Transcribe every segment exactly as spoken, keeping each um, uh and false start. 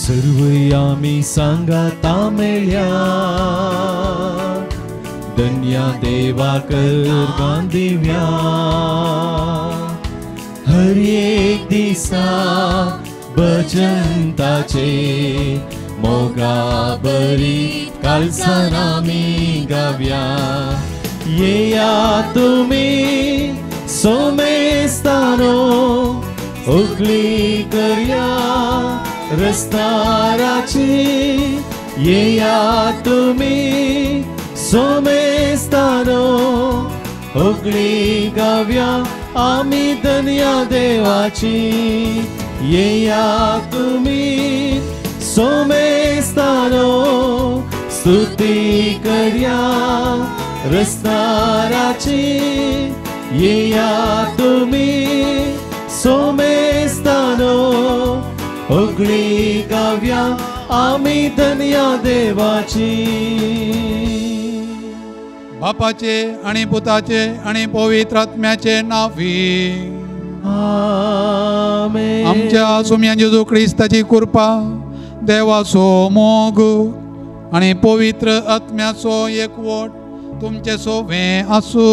सर्व आमी सांगात मेळ्या धन्या देवा कर दिव्या हर एक दिसा भजंताचे मोगा बरी कालसान आमी गाव्या येया तुम्ही सोमेस्तानो उगली करया रस्ताराची येया तुम्ही सोमेस्तानो उगली गाव्या आमी धन्या देवाची येया तुम्ही सोमेस्तानो स्तुती करया रस्ताराची येया तुम्ही सोमेस्तानो उगली गाव्या आमी धन्या देवाची बापाचे आणि पुताचे आणि पवित्र आत्म्याचे नावी आमेन. आमच्या सुम्या जेजू ख्रिस्ताची कृपा देवाचो मोग आणि पवित्र आत्म्याचो एकवट तुमचे सोवे आसो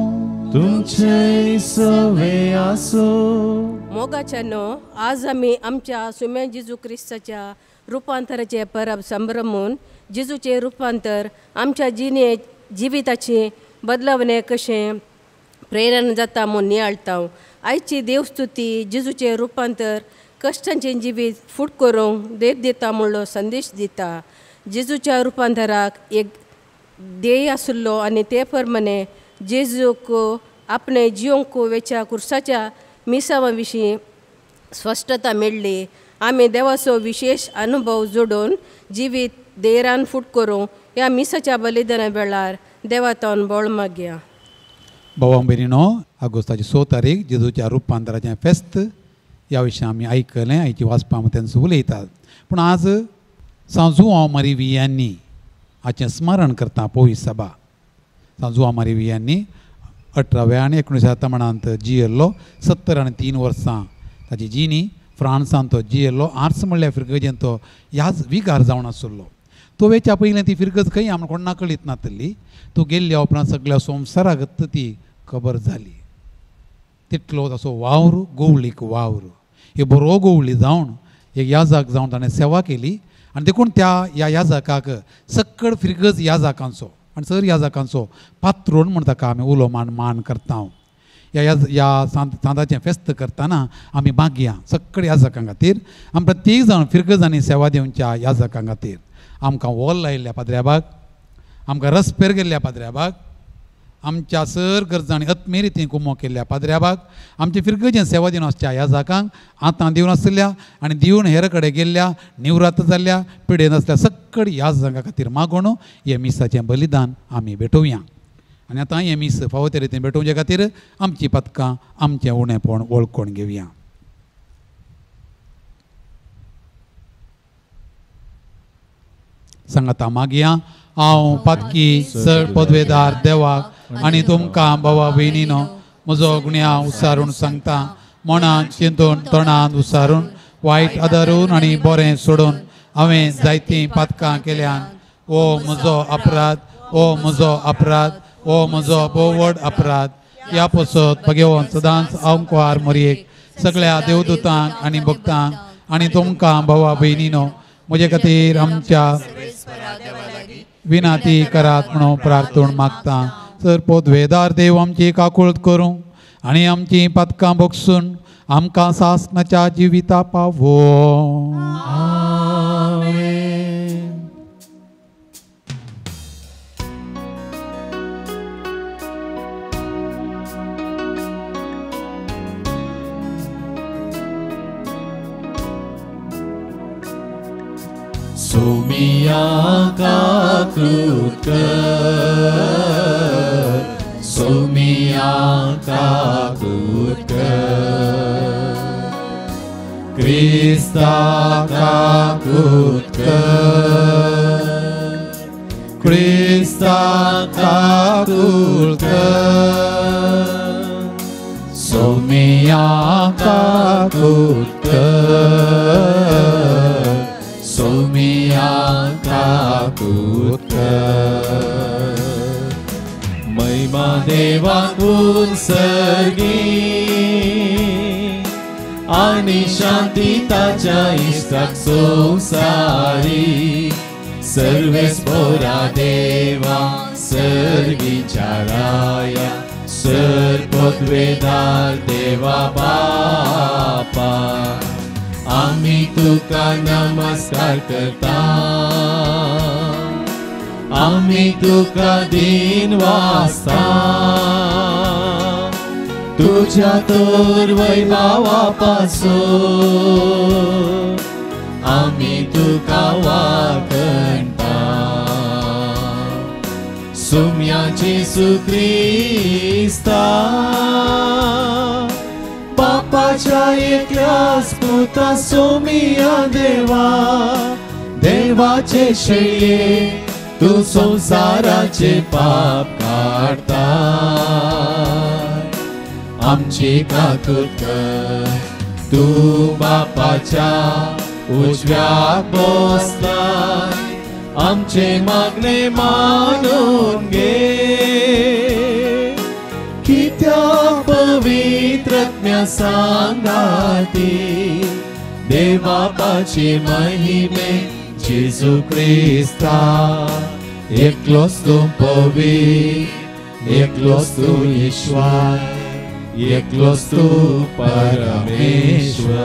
तुमचे सोवे आसो. मोगाच्यानो आज आमी आमच्या सुम्या जेजू ख्रिस्ताच्या रुपांतराचे परब संभ्रमून जेजूचे रुपांतर आमच्या जिणे जिविताचे बदलावणे कशें प्रेरण जाता म्हूण नियाळटा. आयची देवस्तुती जेजूचे रुपांतर कश्टांचें जिवीत फूट करूंक देव दिता म्हणलो संदेश दिता. जेजूच्या रुपांतराक एक ध्येय आसलो आनी ते प्रमाणे जेजूक आपणे जिवंक वेच्या कुर्साच्या मिसावा विशीं स्पश्टता मेळ्ळी. आमी देवाचो विशेष अनुभव जोडून जिवीत देरान फूट करूं ह्या मिसाच्या बलिदाना वेळार देवातान बोळ मागया. भावां भयणीनो, ऑगस्टाची स तारीख जेजूच्या रुपांतराचें फेस्त ह्या विशीं आमी आयकलें. आयची वाचपां तेंच उलयतात. पूण आज सांजुआ मारी वियांनी हाचें स्मरण करता पवित्र सभा. सांजुआ मारी वियांनी अठराव्या आनी एकोणिशे तमणांत जियेल्लो सत्तर आनी तीन वर्सां ताची जिणी फ्रांसांत तो जियेल्लो. आर्स म्हणल्यार फिरगजेन तो ह्याच विगार जावन आसलो. तो वेच्या पयलें ती फिरगत खंय आमकां कोणा कळीत नासली. तो गेल्ल्या उपरांत सगळ्या संवसाराक ती खबर जाली. तितलो ताचो वावर गोवळीक वावर हे बरो गोवळी जावन एक याजक जावन ताणें सेवा केली. आनी देखून त्या ह्या याजकाक सक्कड फिरगज याजकांचो आनी सर याजकांचो पात्रोण म्हण ताका आमी उलो मान मान करता. ह्या याज ह्या सांत सांताचें फेस्त करतना आमी मागया सक्कड याजकां खातीर आमी प्रत्येक जाण फिरगज आनी सेवा दिवच्या याजकां खातीर. आमकां वोल लायिल्ल्या पाद्र्याबाग, आमकां रस्पेर गेल्ल्या पाद्र्याबाग, आमच्या सर गरजांनी अत्मे रितीन कुमो केल्ल्या पाद्र्याबाग, आमचे फिरगजेन सेवा दिवन आसच्या याजकांक आतां दिवन आसल्या आनी दिवन हेर कडेन गेल्ल्या निवृत्त जाल्ल्या पिडेन आसल्या सक्कड याजकां खातीर मागून हे मिसाचें बलिदान आमी भेटोवया. आनी आतां हें मीस फावो ते रितीन भेटोवचे खातीर आमची पथकां आमचें उणेपण वळखून घेवया. सांगाता मागया. हांव पातकी चड पदवेदार देवाक आनी तुमकां भावा भयणीनो म्हजो गुन्या उसारून सांगता. मनांत चिंतून तोंडांत उसारून वायट आदारून आनी बरें सोडून हांवें जायतीं पातकां केल्यान. ओ म्हजो अपराध, ओ म्हजो अपराध, ओ म्हजो बोवड अपराध. ह्या पसत भगेवन सदांच आंकवार मरयेक सगळ्या देवदूतांक आनी भक्तांक आनी तुमकां भावा भयणीनो म्हजे खातीर आमच्या विनाती करात म्हणून प्रार्थून मागता. सर पदवेदार देव आमची काकूळट करूं आनी आमची पथकां बगसून आमकां सासणाच्या जिविता पावो. सोमिया काकूट सोमिया काकूट क्रिस्ता काकूट क्रिस्ता काकूट सोमिया काकूट देवाकून सर्गी आणि शांती ताच्या इष्टाक संसारी सर्वेस पोरा देवा सर्गीच्या राया सर्वोद्वेदार देवा बापा आम्ही तुका नमस्कार करता आम्ही तुका दिन वाजता तुझ्या तोर वैभवापासून आम्ही तुका वाकणता सुम्याची सुख्रिस्ता बापाच्या एकल्यास पुता सोमिया देवा देवाचे शेळये तू संसाराचे पाप काढता आमची काकूत तू बापाच्या उजव्याक बसलाय आमचे मागणे मानून घे कित्याक पवित्रत्म्या सांगाती देवापाची महिमे जेजू क्रिस्ता एकलोच तू पवित्र एकलोच तू ईश्वर एकलोच तू परमेश्वर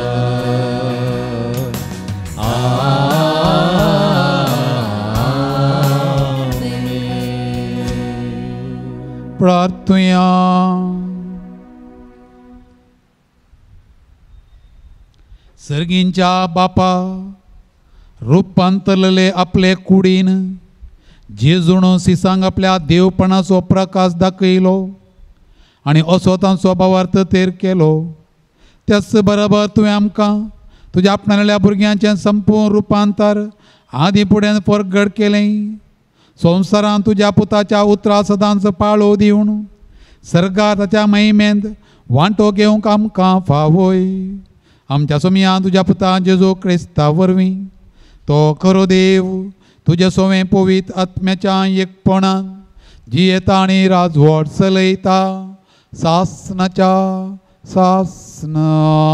प्रार्थुया सर्गींच्या बापा रूपांतरलेले आपले कुडीन जेजून सिसांग आपल्या देवपणाचो प्रकाश दाखयलो आणि असो तांचो स्वभावार्थ तेर केलो त्याच बरोबर तुवें आमकां तुज्या आपणाल्या भुरग्यांचें संपूर्ण रूपांतर आदी फुडें परगट केलें संवसारांत तुज्या पुताच्या उतरा सदांच पाळो दिवन सर्गार ताच्या महिमेंत वांटो घेवंक आमकां फावय आमच्या सोमिया तुज्या पुता जेजू क्रिस्ता वरवीं तो खरो देव तुजे सोवें पवित्र आत्म्याच्या एकपणान जियेता आनी राजवट चलयता सासनाच्या सासना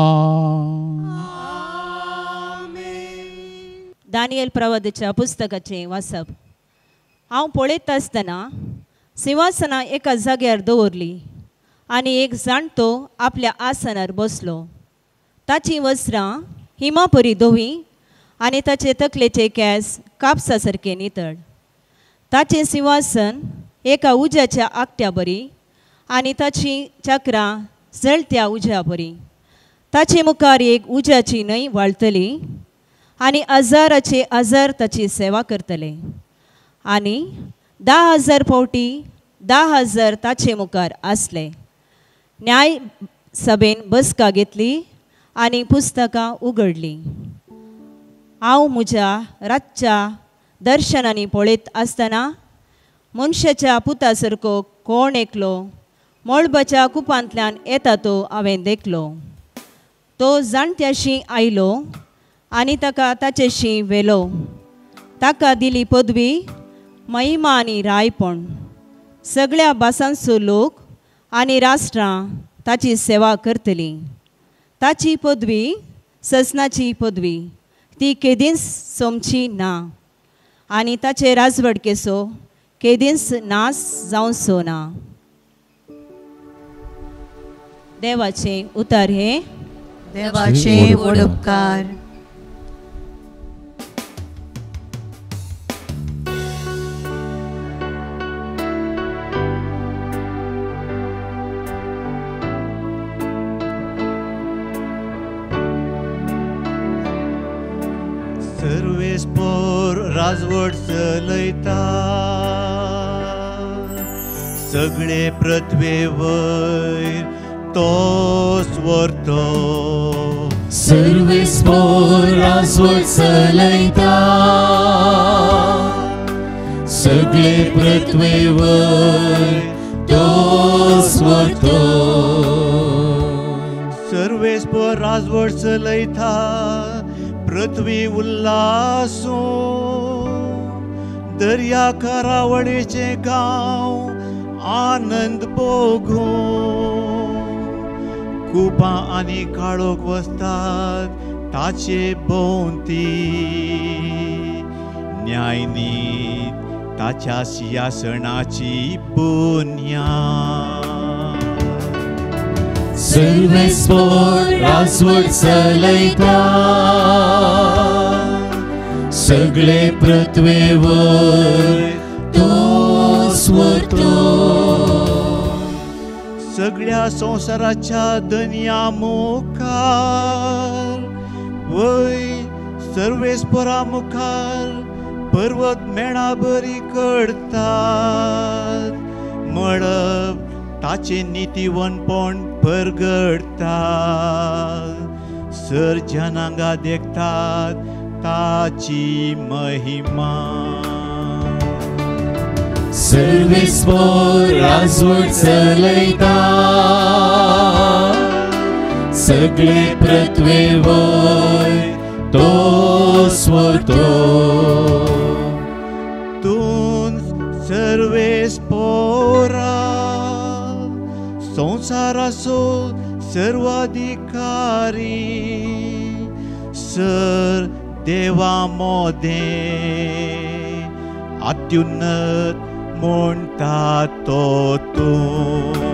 दानियल प्रवादीच्या पुस्तकाचें वाचप हांव पळयत आसतना सिंहासनां एका जाग्यार दवरली आनी एक जाणटो आपल्या आसनार बसलो ताची वस्त्रां हिमा परी धवी आनी ताचे तकलेचे केस कापसा सारके नितळ ताचें सिंहासन एका उज्याच्या आकट्या बरी आनी ताची चक्रां जळत्या उज्या बरी ताचे मुखार एक उज्याची न्हंय व्हाळटली आनी हजाराचे हजार ताची सेवा करतले आनी धा हजार फावटी धा हजार ताचे मुखार आसले न्याय सभेन बसका घेतली आनी पुस्तकां उगडली हांव म्हज्या रातच्या दर्शनांनी पळयत आसतना मनशाच्या पुता सारको कोण एकलो मळबाच्या कुपांतल्यान येता तो हांवें देखलो तो जाणट्याशी आयलो आनी ताका ताचेशी व्हेलो ताका दिली पदवी महिमा आनी रायपण सगळ्या भासांचो लोक आनी राष्ट्रां ताची सेवा करतली ताची पदवी ससनाची पदवी ती केदींच सोमची ना आनी ताचे राजवडकेचो केदींच नास जावचो ना देवाचे उतार हे देवाचे वडपकार सर्वेस्पोर राजवट चलयता सगळे पृथ्वे वयर तोच व्हरतो सर्वेस्पोर राजवट चलयता सगळे पृथ्वे वयर तोच व्हरतो सर्वेस्पोर राजवट चलयता पृथ्वी उल्लासो दर्या करावळेचे गांव आनंद भोगू कुपां आनी काळोख वसतात ताचे भोंवती न्यायनीत ताच्या सिंहासनाची बुन्याद सर्वेस्पोर राजवट चलयता सगळे पृथ्वीवर तोच व्हरतो सगळ्या संसाराच्या दनिया मुखार वय सर्वेस्परा मुखार पर्वत मेणा बरी करतात मळब ताचे नितीवनपण परगडतात सर्जनांगा देखतात ताची महिमा सर्वेस्पोर राजवट चलयता सगळे पृथ्वीवर तोच व्हरतो तूं सर्वेस्पोरा संसाराचो सर्वाधिकारी सर देवा मोदे अत्युन्नत म्हणटा तो तूं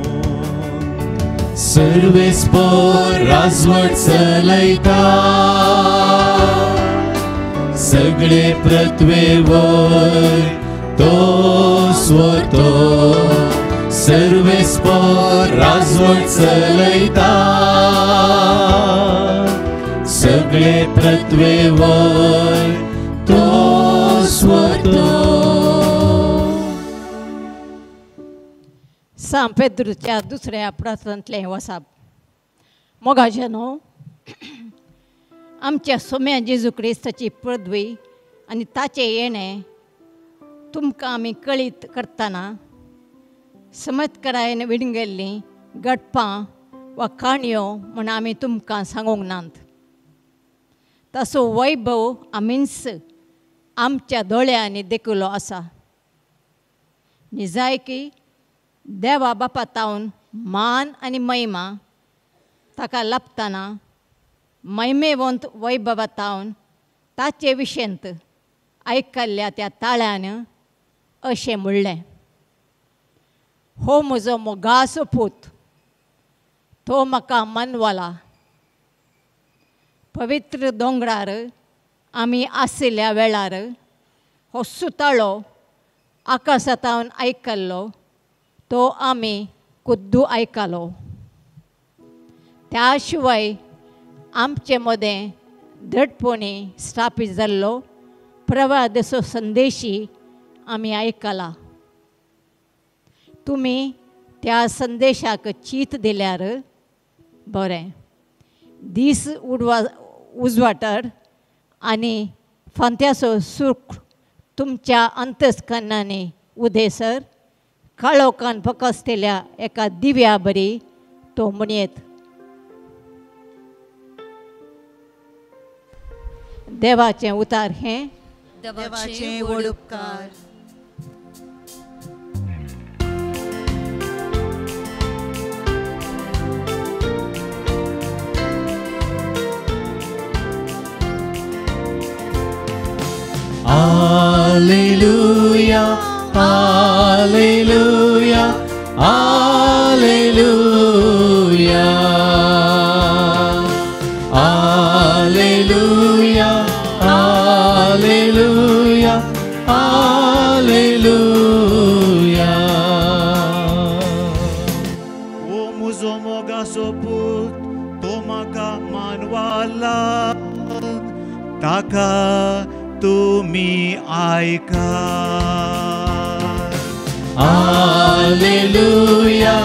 सर्वेस्पोर राजवट चलयता सगळे पृथ्वीवर तोच व्हरतो सर्वेस्पोर राजवट चलयता सगळे पृथ्वीवर तोच व्हरतो सांत पेद्रूच्या दुसऱ्या प्रार्थनांतलें वचप मोगाचे न्हू आमच्या सोम्या जेजू क्रिस्ताची पदवी आनी ताचें येणें तुमकां आमी कळीत करतना चमत्कारान विणगेल्लीं गटपां वा काणयो म्हूण आमी तुमकां सांगूंक नात ताचो वैभव आमीच आमच्या दोळ्यांनी देखुलो आसा निजाय की देवा बापा तावन मान आनी महिमा ताका लाभतना महिमेवंत वैभवा तावन ताचे विशेंत आयकल्ल्या त्या ताळ्यान अशें म्हणलें हो म्हजो मोगाचो पूत तो म्हाका मानवाला पवित्र दोंगरार आमी आशिल्ल्या वेळार हो सुताळो आकाशांतावन आयकल्लो तो आमी कुद्दू आयकलो त्या शिवाय आमचे मदें दृढपणी स्थापीत जाल्लो प्रवादाचो संदेशी आमी आयकला तुमी त्या संदेशाक चीत दिल्यार बरें दीस उडवा उजवाटार आनी फांत्याचो सूख तुमच्या अंतस्करणांनी उदेसर काळोखान फकसतेल्या एका दिव्या बरी तो म्हणयेत देवाचें उतार हें देवाचे व्हड उपकार Alleluia, Alleluia, Alleluia, Alleluia, Alleluia, Alleluia. O muzo mogaso put tomaka manwala taka तुम्ही ऐका Alleluia,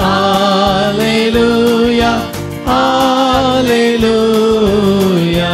Alleluia, Alleluia.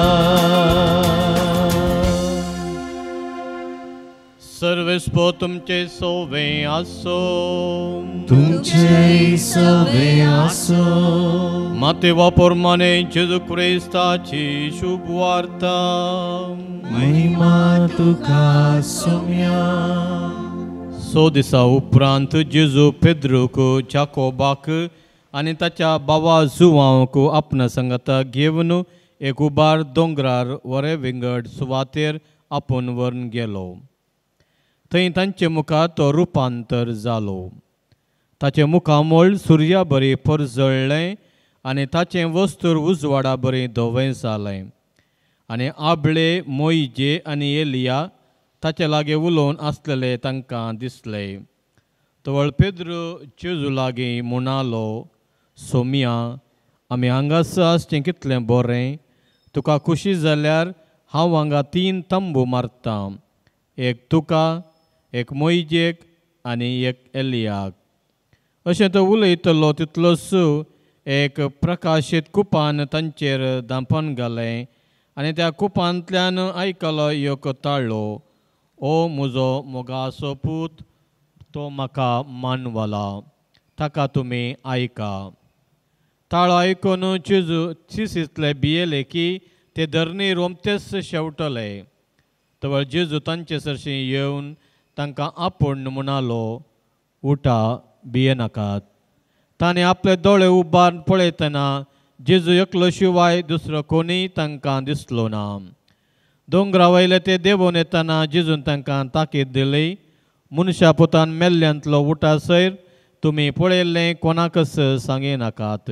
सर्वेस्पो तुमचे सोवे आसो तुमचे सवे आसो मातेवा पोरमाने जेजू क्रिस्ताची शुभ वार्ता महिमा तुका सोम्या सो दिसा उपरांत जेजू पेद्रूक जाकोबाक आनी ताच्या भावा जुवांक आपणा संगत घेवन एक उबार दोंगरार वरे विंगड सुवातेर आपूण व्हरून गेलो. थंय तांचे मुखार तो रुपांतर जालो. ताचे मुखामोळ सुर्या बरी परजळ्ळें आनी ताचें वस्त्र उजवाडा बरें धवें जालें. आनी आबळे मोइजे आनी एलिया ताचे लागीं उलोवन आसलेले तांकां दिसले. तवळ पेद्रू जेजू लागीं म्हणालो, सोमिया, आमी हांगासर आसचें कितलें बरें. तुका खुशी जाल्यार हांव हांगा तीन तंबू मारतां, एक तुका, एक मोइजेक आनी एक एलियाक. अशें तो उलयतलो तितलोच एक प्रकाशीत कुपान तांचेर धांपन घालें आनी त्या कुपांतल्यान आयकलो एक ताळो, ओ म्हजो मोगाचो पूत, तो म्हाका मानवला, ताका तुमी आयका. ताळो आयकून जेजू चिसितले भियेले की ते धरणीर रोमतेच शेवटले. तवळ जेजू तांचे सरशी येवन तांकां आपूण म्हणालो, उठा, भियेनाकात. ताणें आपले दोळे उबारून पळयतना जेजू एकलो शिवाय दुसरो कोणीय तांकां दिसलो ना. दोंगरा वयले ते देंवून येतना जेजून तांकां ताकीद दिली, मनशा पुतान मेल्ल्यांतलो उठा सयर तुमी पळयल्लें कोणाकच सांगिनाकात.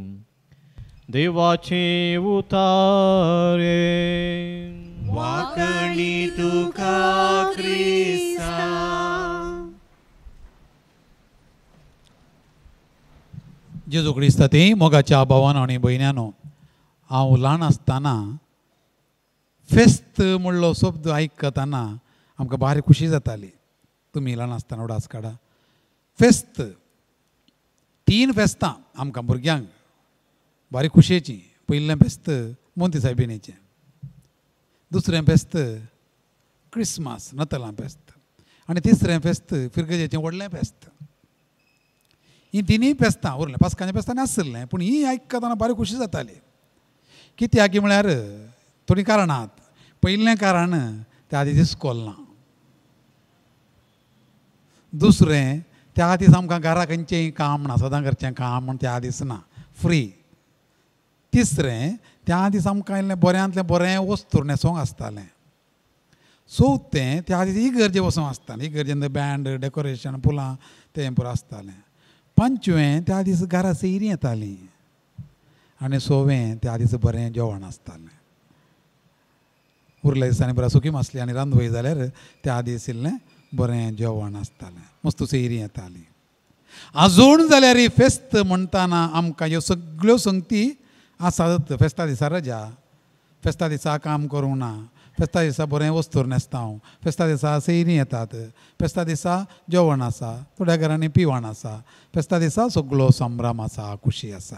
देवाचें उतारे. वाकणी तुका क्रिस्ता. जेजू क्रिस्ता ती मोगाच्या भावान आनी भयण्यानो, हांव ल्हान आसतना फेस्त म्हणलो शब्द आयकतना आमकां भारी खुशी जाताली. तुमी ल्हान आसतना उडास काडा. फेस्त तीन फेस्तां आमकां भुरग्यांक भारी खुशेचीं. पयलें फेस्त मोंती सायबिणीचें, दुसरें फेस्त क्रिस्मस नतलां फेस्त आनी तिसरें फेस्त फिरगजेचें व्हडलें फेस्त. हीं तिनूय फेस्तां उरलें. पास्काच्या फेस्तांनी आसलें, पूण हीं आयकतना भारी खुशी जाताली. कित्याक म्हळ्यार थोडीं कारणां. पयलें कारण त्या दीस इस्कॉल ना. दुसरें त्या दीस आमकां घरा खंयचेंय काम ना, सदां करचें काम म्हण त्या दीस ना, फ्री. तिसरें त्या दीस आमकां इल्लें बऱ्यांतलें बरें वस्तूर न्हेसोंक आसतालें. चवथें त्या दीस इगर्जे वचोंक आसतालें. इगर्जेन बँड, डेकोरेशन, फुलां तें पुरो आसतालें. पंचवें त्या दीस घरा सैरीं येतालीं. आनी सोवें त्या दीस बरें जेवण आसतालें. उरल्या दिसांनी बरें सुखी मासली आनी रांदवय जाल्यार त्या दीस इल्लें बरें जेवण आसतालें. मस्त सैरीं येतालीं. आजून जाल्यार ही फेस्त म्हणटाना आमकां ह्यो सगळ्यो संगती आसात. फेस्ता दिसा रजा, फेस्ता दिसा काम करूंक ना, फेस्ता दिसा बरें वस्तूर न्हेसता हांव, फेस्ता दिसा सैरीं येतात, फेस्ता दिसा जेवण आसा, थोड्या घरांनी पिवण आसा, फेस्ता दिसा सगळो संभ्रम आसा, खुशी आसा.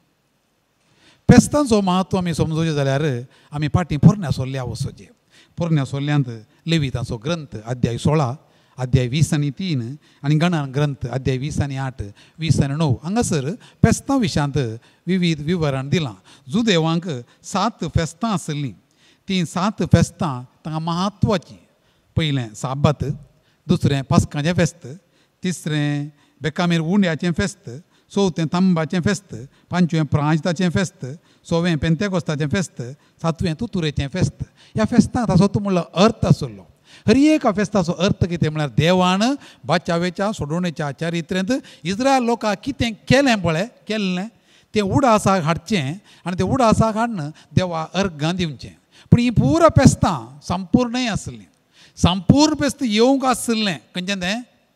फेस्तांचो महत्व आमी समजूचें जाल्यार आमी फाटीं पोरण्या सोर्ल्या वचोचें. पोरण्या सोर्ल्यांत लेविताचो ग्रंथ अध्याय सोळा, अध्याय वीस आनी तीन आनी गणन ग्रंथ अध्याय वीस आनी आठ, वीस आनी णव हांगासर फेस्तां विशयांत विविध विवरण दिलां. जुदेवांक सात फेस्तां आसलीं. तीं सात फेस्तां तांकां म्हत्वाचीं. पयलें साबात, दुसरें पास्काचें फेस्त, तिसरें बेकामेर उंड्याचें फेस्त, चवथें तांबाचें फेस्त, पांचवें प्रांजताचें फेस्त, सोवें पेंतेकोस्ताचें फेस्त, सातवें तुतुरेचें फेस्त. ह्या फेस्तांक ताचो तूं म्हणलो अर्थ आसलो. हर एका फेस्ताचो अर्थ कितें म्हळ्यार देवान बाचावेच्या सोडवणेच्या चारित्र्यांत इस्रायल लोकांक कितें केलें पळय केल्लें तें उडासाक हाडचें आनी तें उडासाक हाडून देवा अर्गां दिवचें. पूण हीं पुराय फेस्तां संपूर्णय आसलीं. संपूर्ण फेस्त येवंक आसलें खंयचें तें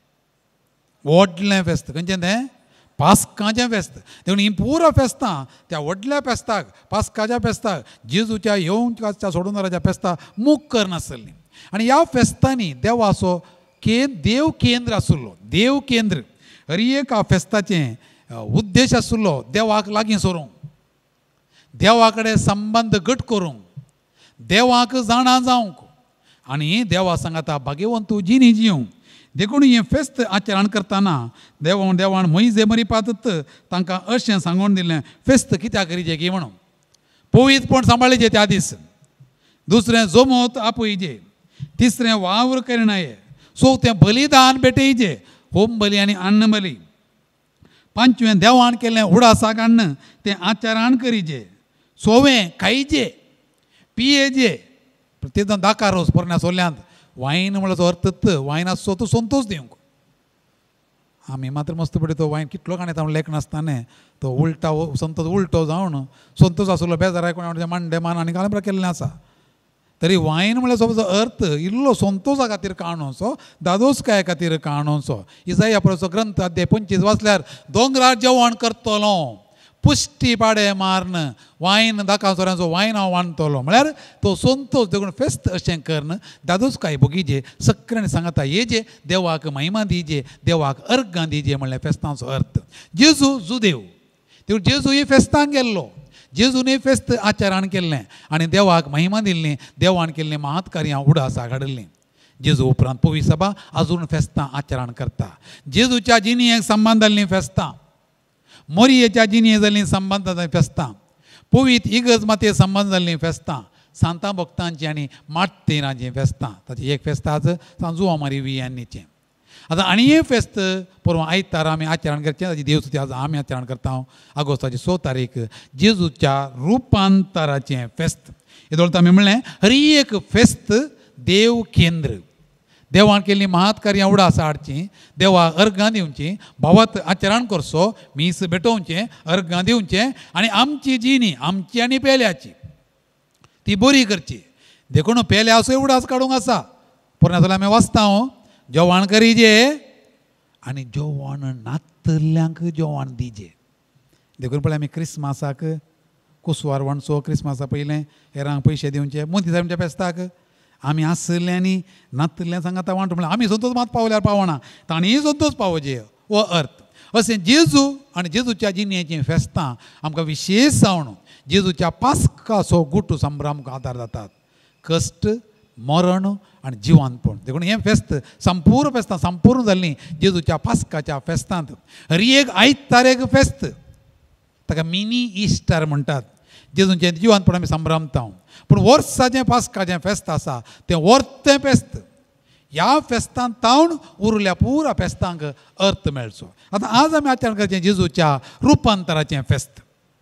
व्हडलें फेस्त. खंयचें तें पास्काचें फेस्त. देखून हीं पुराय फेस्तां त्या व्हडल्या फेस्ताक, पास्काच्या फेस्ताक, जेजूच्या येवंच्या सोडून फेस्ताक मुखार नासलीं. आनी ह्या फेस्तांनी देवाचो केंद्र, देव केंद्र आसलो. देव केंद्र हर एका फेस्ताचें उद्देश आसलो देवाक लागीं सरूंक, देवा कडेन संबंद घट करूंक, देवाक जाणा जावंक आनी देवा सांगाता भाग्यवंतू जिणी जिवंक. देखून हें फेस्त आचरण करतना देव देवान मोइजे मरीपात तांकां अशें सांगून दिलें फेस्त कित्याक करीचें की म्हणून. पवित्रपण सांबाळचें त्या दीस. दुसरें जोमोत आपयचें, तिसरें वावर करणाये, सो तें बलिदान भेटयचें, होम बली आनी अन्न बली. पांचवें देवान केल्लें उडासाक अन्न तें आचारान करीचें. सोवें खायचें पियेचें. प्रत्येक दाकार रोस पोरण्या सोल्यांत वायन म्हणल्यार अर्थ वायन आसचो तो संतोश दिवंक. आमी मात्र मस्त पडे तो वायन कितलो काणयता म्हण लेख नासताना तो उलटा संतोश उलटो जावन संतोश आसलो बेजार आयकून मांडे मान आनी काळें केल्लें आसा. तरी वायन म्हळ्यार समज अर्थ इल्लो संतोशा खातीर काणोचो, दादोसकाय खातीर काणोचो. इसाया परचो ग्रंथ अध्याय पंचवीस वाचल्यार दोंगरार जेवण करतलो, पुश्टी पाडे मारन, वायन दाखा सोऱ्यांचो वायन हांव वांडटलो. म्हळ्यार तो संतोश देखून फेस्त अशें करन दादोसकाय भोगीजे सक्रान सांगता येजे देवाक महिमा दिजे, देवाक अर्गां दिजे म्हणल्यार फेस्तांचो अर्थ. जेजू जुदेव देखून जेजू ही फेस्तांक गेल्लो, जेजून फेस्त आचारान केल्लें आनी देवाक महिमा दिल्ली, देवान केल्लीं महात कार्यां उडासाक हाडलीं. जेजू उपरांत पवी सभा आजून फेस्तां आचारान करता. जेजूच्या जिणयेक संबंद जाल्लीं फेस्तां, मोरयेच्या जिणये जाल्लीं संबंद फेस्तां, पवीत इगज मातये संबंद जाल्लीं फेस्तां, सांता भक्तांची आनी मात्तेरांचीं फेस्तां. ताची एक फेस्त आज सांजुआ मारी वियांनीचें. आतां आनी एक फेस्त परवा आयतार आमी आचरण करचें. ताची देवस्तुती आज आमी आचरण करता. आगोस्ताची स तारीख जेजूच्या रुपांतराचें फेस्त. हेदोळता आमी म्हणलें हरी एक फेस्त देव केंद्र. देवान केल्लीं महात कार्यां उडास हाडचीं, देवाक अर्गां दिवचीं, भावात आचरण करचो, मीस भेटोवचें, अर्गां दिवचें आनी आमची जिणी आमची आनी पेल्याची ती बरी करची. देखून पेल्याचोय उडास काडूंक आसा. पुराय जाल्यार आमी वाचता जेवण करीजे आनी जेवण नातल्यांक जेवण दिजे. देखून पळय आमी क्रिस्मसाक कुसवार वणचो, क्रिस्मसा पयलें हेरांक पयशे दिवचे, मोदी साहेबांच्या फेस्ताक आमी आसल्यांनी नातल्यांक सांगाता वांटो म्हळ्यार आमी संतोश मात पावल्यार पावना, ताणीय संतोश पावोवचे हो अर्थ. अशें जेजू आनी जेजूच्या जिणयेचीं फेस्तां आमकां विशेश जावन जेजूच्या पास्काचो गुटू संभ्रमाक आदार जातात. कश्ट, मरण आनी जिवंतपण. देखून हें फेस्त संपूर्ण फेस्तां संपूर्ण जाल्लीं जेजूच्या पास्काच्या फेस्तांत. हरी एक आयतार एक फेस्त, ताका मिनी इस्टर म्हणटात. जेजूचें जिवंतपण आमी संभ्रमता. पूण वर्साचें पास्काचें फेस्त आसा तें वर्तें फेस्त. ह्या फेस्तांत तावन उरल्या पुरा फेस्तांक अर्थ मेळचो. आतां आज आमी आचरण करचें जेजूच्या रुपांतराचें फेस्त.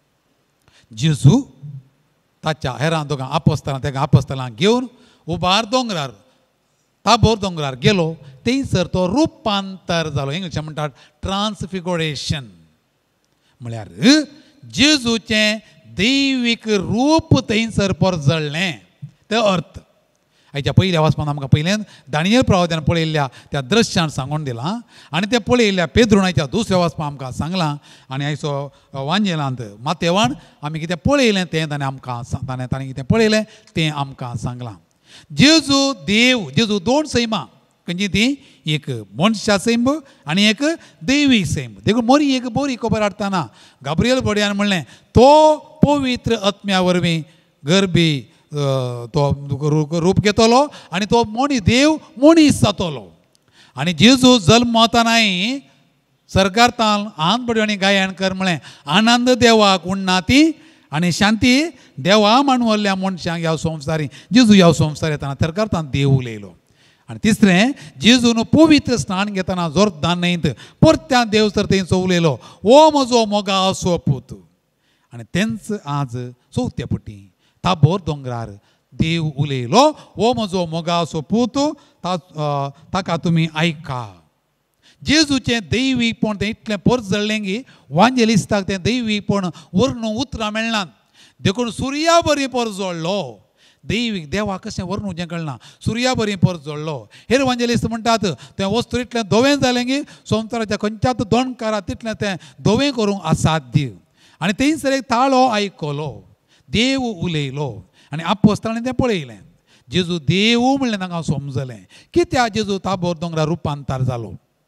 जेजू ताच्या हेरां दोगां आपोस्तलां तेका आपोस्तलांक घेवन उबार दोंगरार ताबोर दोंगरार गेलो. थंयसर तो रुपांतर जालो. इंग्लिशान म्हणटात ट्रान्सफिगुरेशन. म्हळ्यार जेजूचें दैवीक रूप थंयसर परजळ्ळें तें अर्थ. हाच्या पयल्या वाचपान आमकां पयलें दानियल प्रवाद्यान पळयल्ल्या त्या दृश्यान सांगून दिलां आनी तें पळयल्ल्या पेद्रुणाच्या दुसऱ्या वाचपान आमकां सांगलां. आनी आयचो वांजेलांत मातेवान आमी कितें पळयलें तें ताणें आमकां ताणें ताणें कितें पळयलें तें आमकां सांगलां. जेजू देव, जेजू दोन सैमां खंयची ती एक मनशा सैम आनी एक दैवीक सैम. देखून मोरी एक बरी खबर हाडटाना गाब्रियल बड्यान म्हणलें तो पवित्र आत्म्या वरवीं गर्भी तो रूप घेतलो आनी तो मणी देव मनीस जातलो. आनी जेजू जल्म वतानाय सरकारान आन बड्यो आनी गायन कर म्हळें आनंद देवाक उन्नाती आनी शांती देवा मानवल्ल्या मनशांक ह्या संवसारी. जेजू ह्या संवसार येताना सरकारान देव उलयलो. आनी तिसरें जेजून पवित्र स्नान घेतना जोर्दान न्हंयत परत्या देव तर थंयचो उलयलो ओ म्हजो मोगा असो पूत. आनी तेंच आज चवथ्या पटी ताबोर दोंगरार देव उलयलो ओ म्हजो मोगा असो पूत ताका तुमी आयका. जेजूचें दैवीकपण तें इतलें परजळ्ळें की वांजेलिस्ताक तें दैवीकपण वर्णूंक उतरां मेळनात. देखून सुर्या बरी परजळ्ळो. दैवीक देवा कशें वर्णुचें कळना. सुर्या बरी परजळ्ळो. हेर वांजेलिस्त म्हणटात तें वस्तू इतलें धवें जालें की संवसाराच्या खंयच्याच दोणकारा तितलें तें धवें करूंक असाध्य. आनी थंयसर एक ताळो आयकलो, देव उलयलो आनी आपोस्तलांनी तें पळयलें. जेजू देव म्हणलें तांकां समजलें. कित्याक जेजू ताबोर दोंगरार रुपांतर जालो?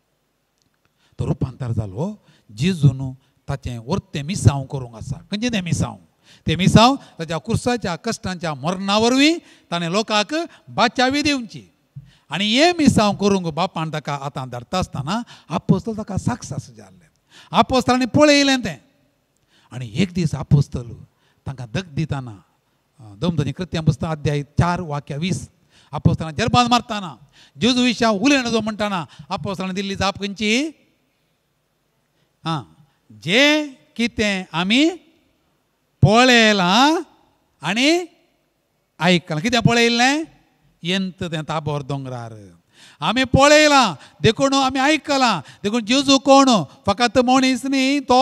तो रुपांतर जालो जेजून ताचें वर्तें मिसांव करूंक आसा. खंयचें तें मिसांव? तें मिसांव ताच्या कुर्साच्या कश्टांच्या मरणा वरवीं ताणें लोकांक बाचावी दिवची. आनी हें मिसांव करूंक बापान ताका आतां धरता आसतना आपोस्तल ताका साक्षास जाल्ले. आपोस्तलांनी पळयलें तें. आनी एक दीस आपोस्तल तांकां दग दितना दमदनी कृत्यां पुस्तक अध्याय चार वाक्य वीस अपोस्तलां जरबान मारतना जेजू विशा उलयना जो म्हणटाना अपोस्तलां दिल्ली जाप खंयची हां जे कितें आमी पळयलां आनी आयकलां कितें पळयल्लें येंत तें ताबोर दोंगरार आमी पळयलां देखून आमी आयकलां देखून जेजू कोण फकत मनीस न्ही तो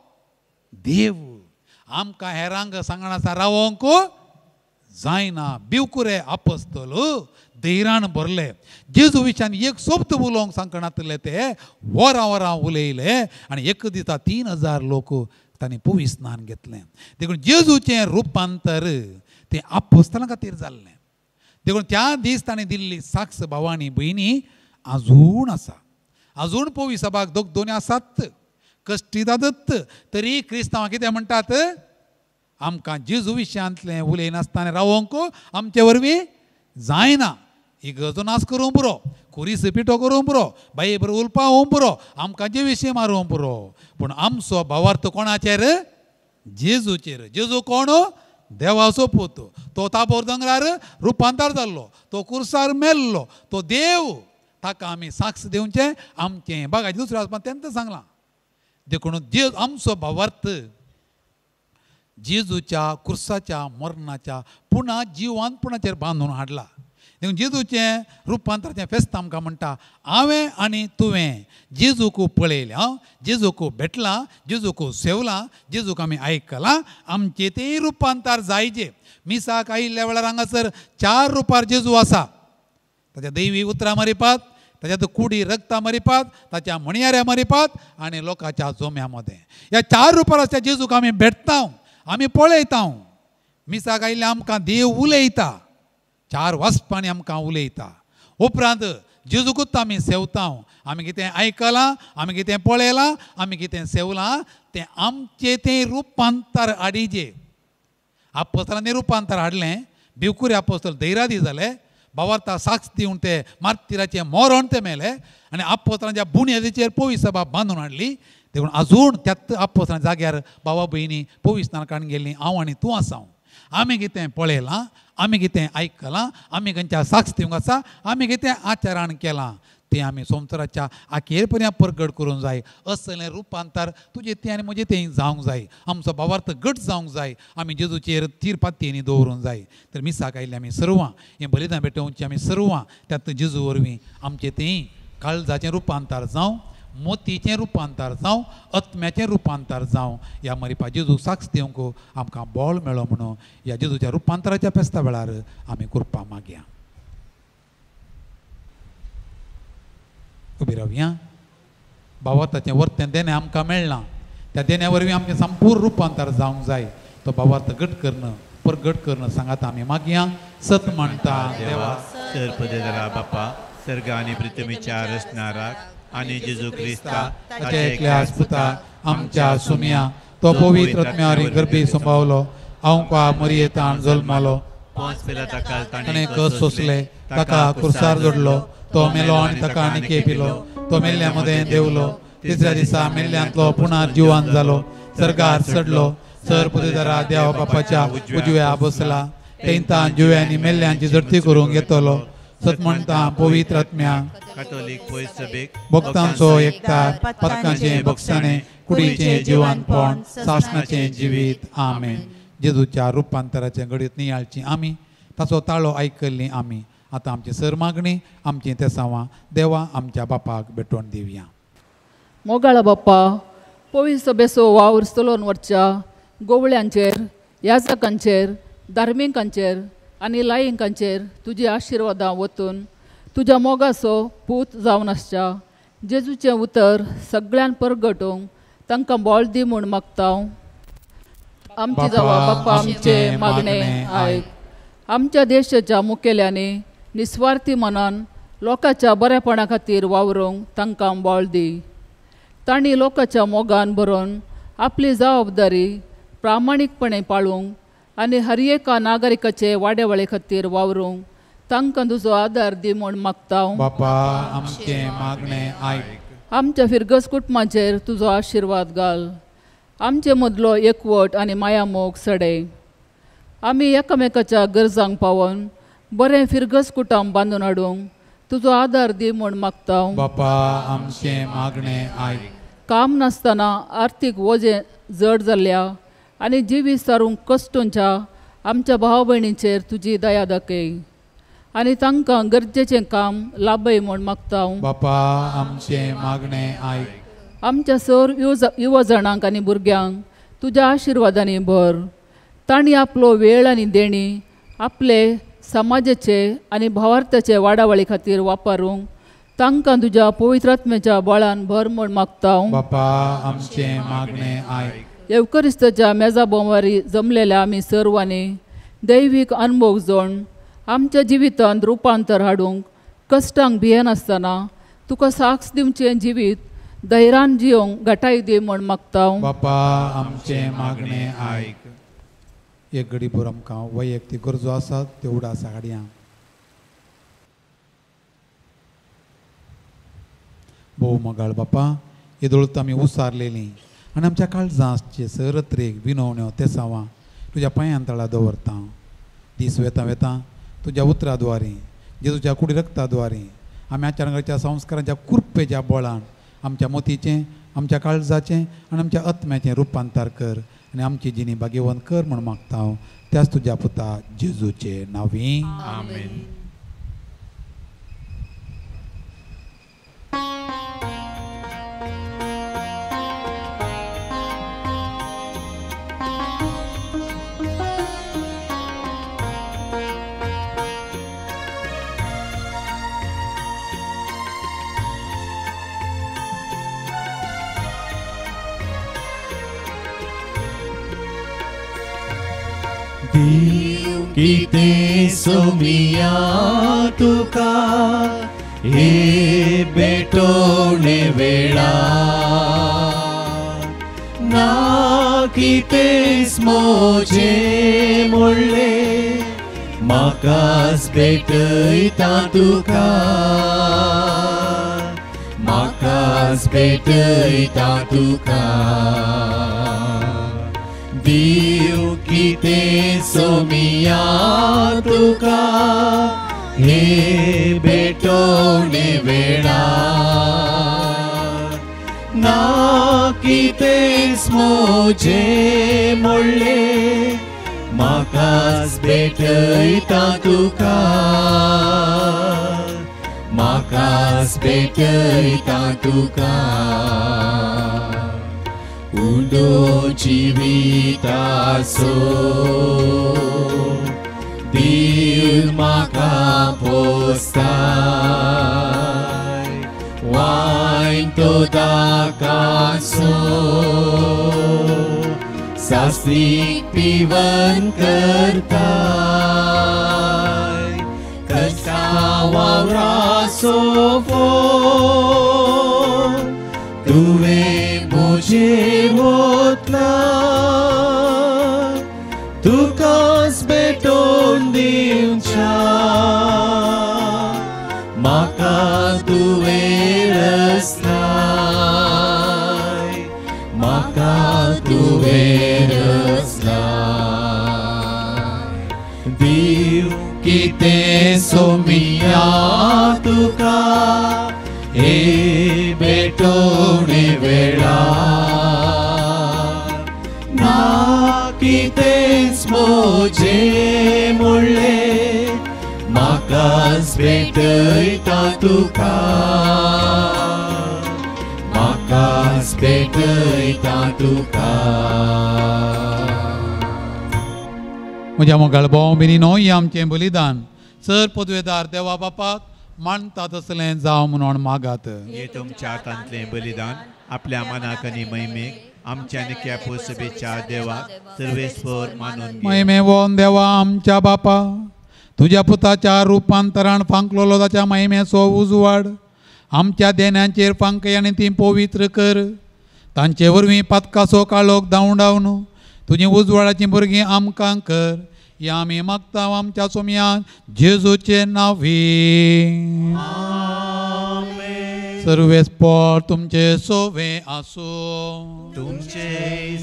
देव आमकां हेरांक सांगणा रावोंक जायना बिवकुरे अपोस्तल धैर्यान भरले जेजू विशयान एक शब्द उलोवंक सांगनातले ते वरां वरां उलयले आनी एक दिसा तीन हजार लोक तांणी पवित्र स्नान घेतलें देखून जेजूचें रुपांतर तें अपोस्तलां खातीर जाल्लें देखून त्या दीस ताणें दिल्ली साक्ष भावांनी भयणी आजून आसा आजून पवित्र सभाक दोग दोनी आसात कश्टी जातात तरी क्रिस्तांवां कितें म्हणटात आमकां जेजू विशयांतलें उलयनासतना रावोंक आमचे वरवीं जायना इगर्जो नाच करूं पुरो कुरीस पिठो करूं पुरो बाये बरोबर उलपावूं पुरो आमकां जे विशय मारूं पुरो पूण आमचो भावार्थ कोणाचेर जेजूचेर जेजू कोण देवाचो पूत तो ताबोर दोंगरार रुपांतर जाल्लो तो कुर्सार मेल्लो तो देव ताका आमी साक्ष दिवचें आमचें बघा दुसऱ्या वचपान तेंच सांगलां देखून जे आमचो भावार्थ जेजूच्या कुर्साच्या मरणाच्या पुन्हा जिवंतपणाचेर बांदून हाडला देखून जेजूचें रुपांतराचें फेस्त आमकां म्हणटा हांवें आनी तुवें जेजूक पळयलें हांव जेजूक भेटलां जेजूक सेवलां जेजूक आमी आयकलां आमचें तें रुपांतर जायचें मिसाक आयिल्ल्या वेळार हांगासर चार रुपार जेजू आसा ताच्या दैवी उतरां मरिपात ताच्या कुडी रगतां मरिपात ताच्या मणयाऱ्या मरिपात आनी लोकांच्या जोम्या मदें ह्या चार रुपार आसल्या जेजूक आमी भेटता आमी पळयता मिसाक आयिल्ले आमकां देव उलयता चार वाचपांनी आमकां उलयता उपरांत जेजूकूच आमी सेवता आमी कितें आयकलां आमी कितें पळयलां आमी कितें सेवलां तें आमचें तें रुपांतर हाडिचें अपोस्तलांनी रुपांतर हाडलें बिवकुरे अपोस्तल धैर्यादी जाले भावार्था साक्ष दिवन ते मार्तिराचें मरण ते मेले आनी अपोस्तलांच्या बुनयादीचेर पवित्र सभा बांदून हाडली देखून आजून त्याच अपोस्तलांच्या जाग्यार भावा भयणी पवित्र स्नान काडून गेल्लीं हांव आनी तूं आसा आमी कितें पळयलां आमी कितें आयकलां आमी खंयच्या साक्ष दिवंक आसा आमी कितें आचरण केलां तें आमी संवसाराच्या आखेर पर्यंत प्रगट करूंक जाय असलें रुपांतर तुजें तें आनी म्हजें तें जावंक जाय आमचो भावार्थ घट जावंक जाय आमी जेजूचेर तीर पातयेंनी दवरूंक जाय तर मिसाक आयिल्ले आमी सर्वां हें बलिदान भेटोवचें आमी सर्वां त्यात जेजू वरवीं आमचें तें काळजाचें रुपांतर जावं मोतीचें रुपांतर जावं आत्म्याचें रुपांतर जावं ह्या मरिपा जेजू साक्ष दिवंक आमकां बळ मेळो म्हणून ह्या जेजूच्या रुपांतराच्या फेस्ता वेळार आमी करपा मागया उबी रावया भावार्थाचें वर्तें देणें आमकां मेळ्ळां त्या देण्या वरवीं आमचें संपूर्ण रुपांतर जावंक जाय तो भावार्थ घट करणं परगट करणं सांगात आमी मागया सत म्हणटा देवा सर्पदेदरा बापा सर्ग आनी पृथ्वीच्या रचणाराक आनी जेजू क्रिस्ता ताच्या एकल्या आस्पुता आमच्या सुम्या तो पवित्र आत्म्यावरी गर्भी संभावलो हांव मरियेतान जल्मलो पोंस पिलाताका ताणें कस सोंसले ताका कुर्सार जोडलो तो मेलो आनी ताका आनी पिलो तो मेल्ल्या मदें देवलो तिसऱ्या दिसा मेल्ल्यांतलो पुना जिवान जालो सर्गार चडलो सर पुदेदारा देवा बापाच्या उजव्या बसला तेंता जिव्यांनी मेल्ल्यांची जडती करूंक येतलो सत म्हणटा पवित्र आत्म्या कॅथोलिक पयस सभेक भक्तांचो एकठार पथकांचें भक्साणें कुडीचें जिवानपण सासणाचें जिवीत आमेन जेजूच्या रुपांतराचें घडीत नियाळची आमी ताचो ताळो आयकल्ली आमी आतां आमची सर मागणी आमची तेसावां देवा आमच्या बापाक भेटोवन दिवया मोगाळा बाप्पा पवित्र सभेचो वावर चलोवन वरच्या गोवळ्यांचेर याजकांचेर धार्मिकांचेर आनी लायिकांचेर तुजी आशिर्वादां वतून तुज्या मोगाचो पूत जावन आसच्या जेजूचें उतर सगळ्यान परगटोवंक तांकां बळ दी म्हूण मागता आमची जावा बाप्पा आमचे मागणें आयक आमच्या देशाच्या मुखेल्यांनी निस्वार्थी मनान लोकांच्या बरेपणा खातीर वावरूंक तांकां बळ दी तांणी लोकांच्या मोगान भरून आपली जबाबदारी प्रामाणीकपणे पाळूंक आनी हर एका नागरिकाचे वाडेवळे खातीर वावरूंक तांकां तुजो आदार दी म्हूण मागता बापा आमचे मागणें आयक आमच्या फिरगस कुटुंबाचेर तुजो आशिर्वाद घाल आमचे मदलो एकवट आनी माया मोग सडय आमी एकामेकाच्या गरजांक पावोन बरें फिरगस कुटुंब बांदून हाडूंक तुजो आदार दी म्हूण मागता. बापा आमचें मागणें आयक. काम नासतना आर्थीक वजें जड जाल्ल्या आनी जीव विस्तारूंक कश्टूंच्या आमच्या भाव भयणींचेर तुजी दया दाखय आनी तांकां गरजेचें काम लाभय म्हूण मागता. बापा आमचें मागणें आयक. आमच्या सर युवा जाणांक आनी भुरग्यांक तुज्या आशिर्वादांनी भर. तांणी आपलो वेळ आनी देणी आपले समाजाचे आनी भावार्थाचे वाडावळी खातीर वापरूंक तांकां तुज्या पवित्रात्म्याच्या बळान भर म्हूण मागता. बापा आमचें मागणें आयक. येवकरिस्ताच्या मेजा बोंवारी जमलेल्या आमी सर्वांनी दैवीक अनुभव जोड आमच्या जिवितांत रुपांतर हाडूंक कश्टांक भियेनासतना तुका साक्ष दिवचें जिवीत धैर्यान जियोंक घटाय दी म्हूण मागता. बापा आमचें मागणें आयक. एक घडी भर आमकां वैयक्तीक गरजो आसात त्यो उडासा हाडया. भोव मोगाळ बापा येदोळत आमी उसारलेलीं आनी आमच्या काळजांचे सरत्रेक विनवण्यो तेसावां तुज्या पांयां तळा दवरता. दीस वेता वेता तुज्या उतरा द्वारे जेजूच्या कुडी रक्ता द्वारे आमी आचरणच्या संस्कारांच्या कुरपेच्या बळान आमच्या मोतीचें आमच्या काळजाचें आनी आमच्या आत्म्याचें रुपांतर कर आनी आमची जिणी भाग्यवन कर म्हूण मागता हांव त्याच तुज्या पुता जेजूचे नांवी. आमेन. कितें सोमिया तुका हे बेटोणे वेळा ना कितें मोजे म्हणले म्हाकाच भेटयता तुका म्हाकाच भेटयता तुका देव कितें सोमिया तुका हे भेटोणे वेळा ना कितें मोजे म्हणले म्हाकाच भेटयता तुका म्हाकाच भेटयता तुका उडो जिविताचो देव म्हाका पोसताय वायन तो दाकाचो सास्रीक पिवन करताय कसा वावराचो फोन तुवें मुझे वोतला तुकाच भेटोन दिवच्या म्हाका तुवें रचलाय म्हाका तुवें रचलाय देव कितें सोमिया तुका हे भेटोणे वेळा ना कितेंच मोजे म्हणले म्हाकाच भेटयता तुका म्हाकाच भेटयता तुका. म्हज्या मोगाळ भाव भयणीनो हें आमचें बलिदान सर पदवेदार देवा बापाक मानता तसलें जावं म्हणून मागात. हे तुमच्या हातांतलें बलिदान आपल्या मनाक आनी महिमेक आमच्या निक्या पोसबेच्या देवाक सर्वेस्वर मानून घे. महिमेवोन देवा आमच्या बापा तुज्या पुताच्या रुपांतरान फांकलोलो ताच्या महिमेचो उजवाड आमच्या देण्यांचेर फांकय आनी ती पवित्र कर. तांचे वरवीं पातकाचो काळोख धांवडावन तुजी उजवाडाची भुरगीं आमकां कर. या आमी मागता आमच्या सोम्यान जेजूचे नांवी. सर्वेस्पर तुमचे सोवे आसो तुमचे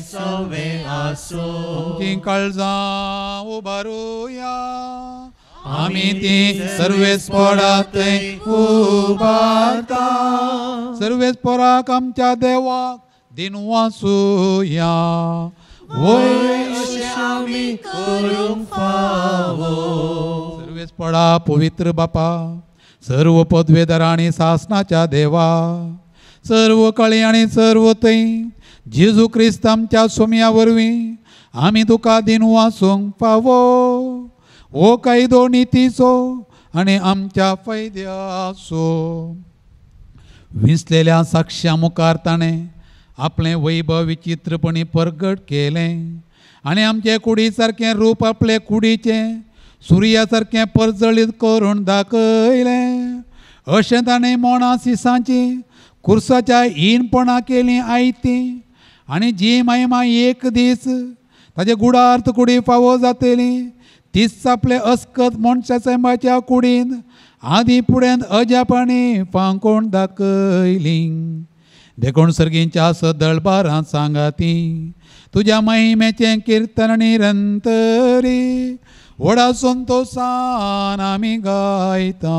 सोवे आसो आमची काळजां उबारुया आमी ती सर्वेस्परात उबारता. सर्वेस्पराक आमच्या देवाक दिनवासूया. वय आमी करूंक फावो. सर्वेस्परा पवित्र बापा, सर्व पदवेदार आणि शासनाच्या देवा, सर्व कळे आणि सर्व थंय जेजू क्रिस्त आमच्या सोम्या वरवीं आमी तुका दिनवासूंक फावो. ओ कायदो नितीचो आनी आमच्या फायद्याचो. विसलेल्या साक्षां मुखार ताणें आपलें वैभव विचित्रपणी परगट केलें आनी आमचे कुडी सारकें रूप आपले कुडीचें सुर्या सारकें परजळीत करून दाखयलें. अशें ताणें मोणा सिसांची कुर्साच्या इनपणां केलीं आयती आनी जी महिमा एक दीस ताजे गुडार्थ कुडी फावो जातली तीच आपले अस्कत मनशाच्या कुडीन आदी फुड्यांत अजापांनी फांकोण दाखयली. देखून सर्गींच्या सदळबारां सांगाती तुज्या महिमेचें कीर्तन निरंतरी व्हडा संतोषान आमी गायता.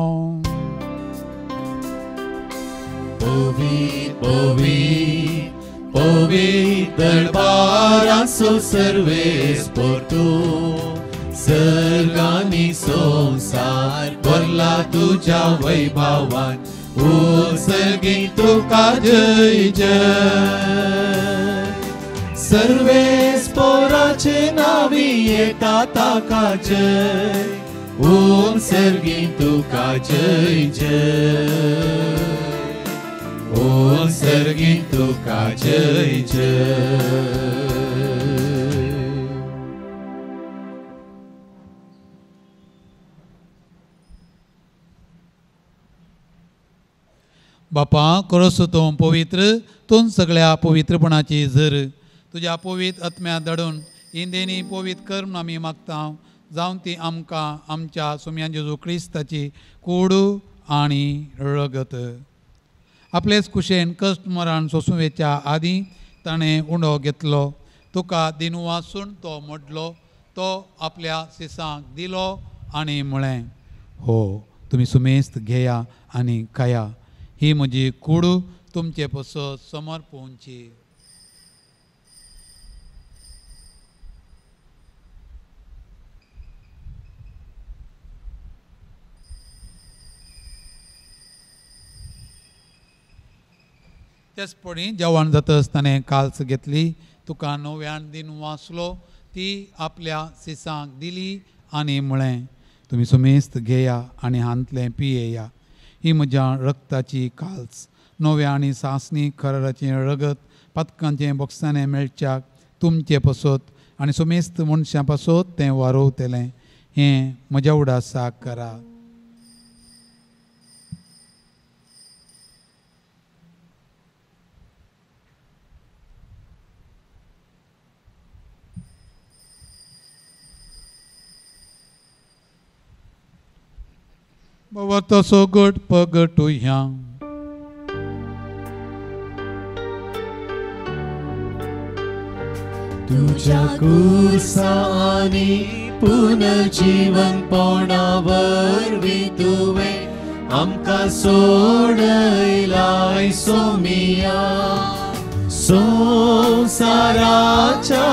पवित्र पवित्र पवित्र दरबाराचो सर्वेस्पर तूं. सर्गांनी संसार भरला तुज्या वैभवान. उत्सर्गी तुका जय जय. सर्वेस्पराचे नावी येता ताका जय. उत्सर्गी तुका जय जय. उत्सर्गी तुका जय जय. बापा करस तूं पवित्र तूं सगळ्या पवित्रपणाची झर. तुज्या पवित्र आत्म्या धाडून इंदेनी पवित्र कर म्हूण आमी मागता. जावं ती आमकां आमच्या सोम्या जेजू क्रिस्ताची कूड आनी रगत. आपलेच कुशेन कश्ट मरण सोंसुवेच्या आदीं ताणें उंडो घेतलो. तुका दिनवासून तो मोडलो. तो आपल्या सिसांक दिलो आनी म्हळें, हो तुमी सुमेस्त घेया आनी खाया. ही म्हजी कूड तुमचे पसत समर्पणची. तेच पडी जेवण जाता आसतना काल्स घेतली. तुका नव्यान दिन वाचलो ती आपल्या सिसांक दिली आनी म्हळें, तुमी सुमेस्त घेया आनी हांतलें पियेया. ही म्हज्या रक्ताची काल्स, नव्या आनी सासणी खराचें रगत पातकांचें बॉक्सांनी मेळच्याक तुमचे पसत आनी सुमेस्त मनशां पासत तें वारोवतलें. हें म्हज्या उडासाक करा. बाबा तसो गट पगटू ह्या. तुझ्या कुर्सानी पुनर्जीवनपणा वरवीं तुवें आमकां सोडयलाय सोमिया. संवसाराच्या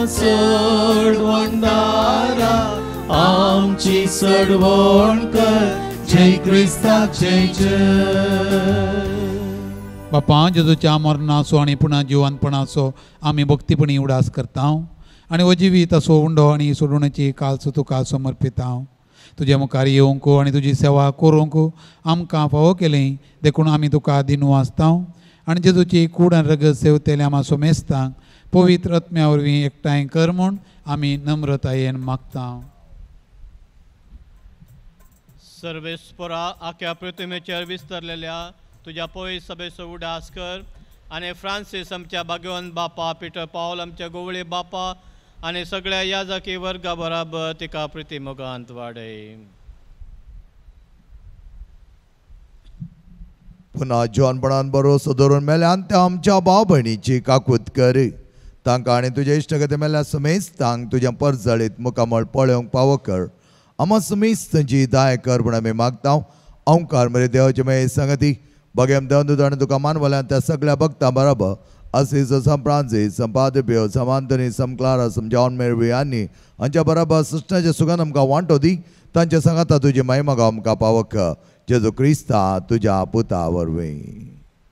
चडवणदारा आमची चडवण कर. जय क्रिस्ताक जय जय. बापा जेजूच्या मरणाचो आनी पुन्हा जिवंतपणाचो आमी भक्तीपणी उडास करता आनी अजिवीत असो उंडो आनी सोडूणेची काल्स तुका समर्पिता. तुजे मुखार येवंक आनी तुजी सेवा करूंक आमकां फावो केलें देखून आमी तुका दिनू आसता आनी जेजूची कूड आनी रगत सेवतेले आमा सोमेस्तांक पवित्र आत्म्या वरवीं एकठांय कर म्हूण आमी नम्रतायेन मागता. सर्वेस्परा आख्या प्रतिमेचेर विस्तरलेल्या तुज्या पवित्र सभेचो उडास कर आनी फ्रांसीस आमच्या भाग्यवंत बापा, पिटर पावल आमच्या गोवळे बापा आनी सगळ्या याजकी वर्गा बराबर तिका प्रतिमोगांत वाडय. पुन्हा जिवनपणान बरोसो धरून मेल्यान ते आमच्या भाव भयणीची काकूत कर. तांकां आनी तुजे इश्टगती मेल्या समेस्तांक तुज्या परजळीत मुखामळ पळोवंक फावो कर आम समीस तांची दाय कर म्हूण आमी मागता ओंकार मरे देवाचे मे संगती भगेम देवन आनी तुका मानवल्यान त्या सगळ्या भक्तां बरोबर असीस संप्रांसीस संपादप्यो समांतनी समक्लारा समजावन मेळवी आनी हांच्या बरोबर सृष्टाचे सुगंध आमकां वांटो दी तांच्या सांगाता तुजी महिमा गो आमकां पावक जेजू क्रिस्ता तुज्या पुता वरवीं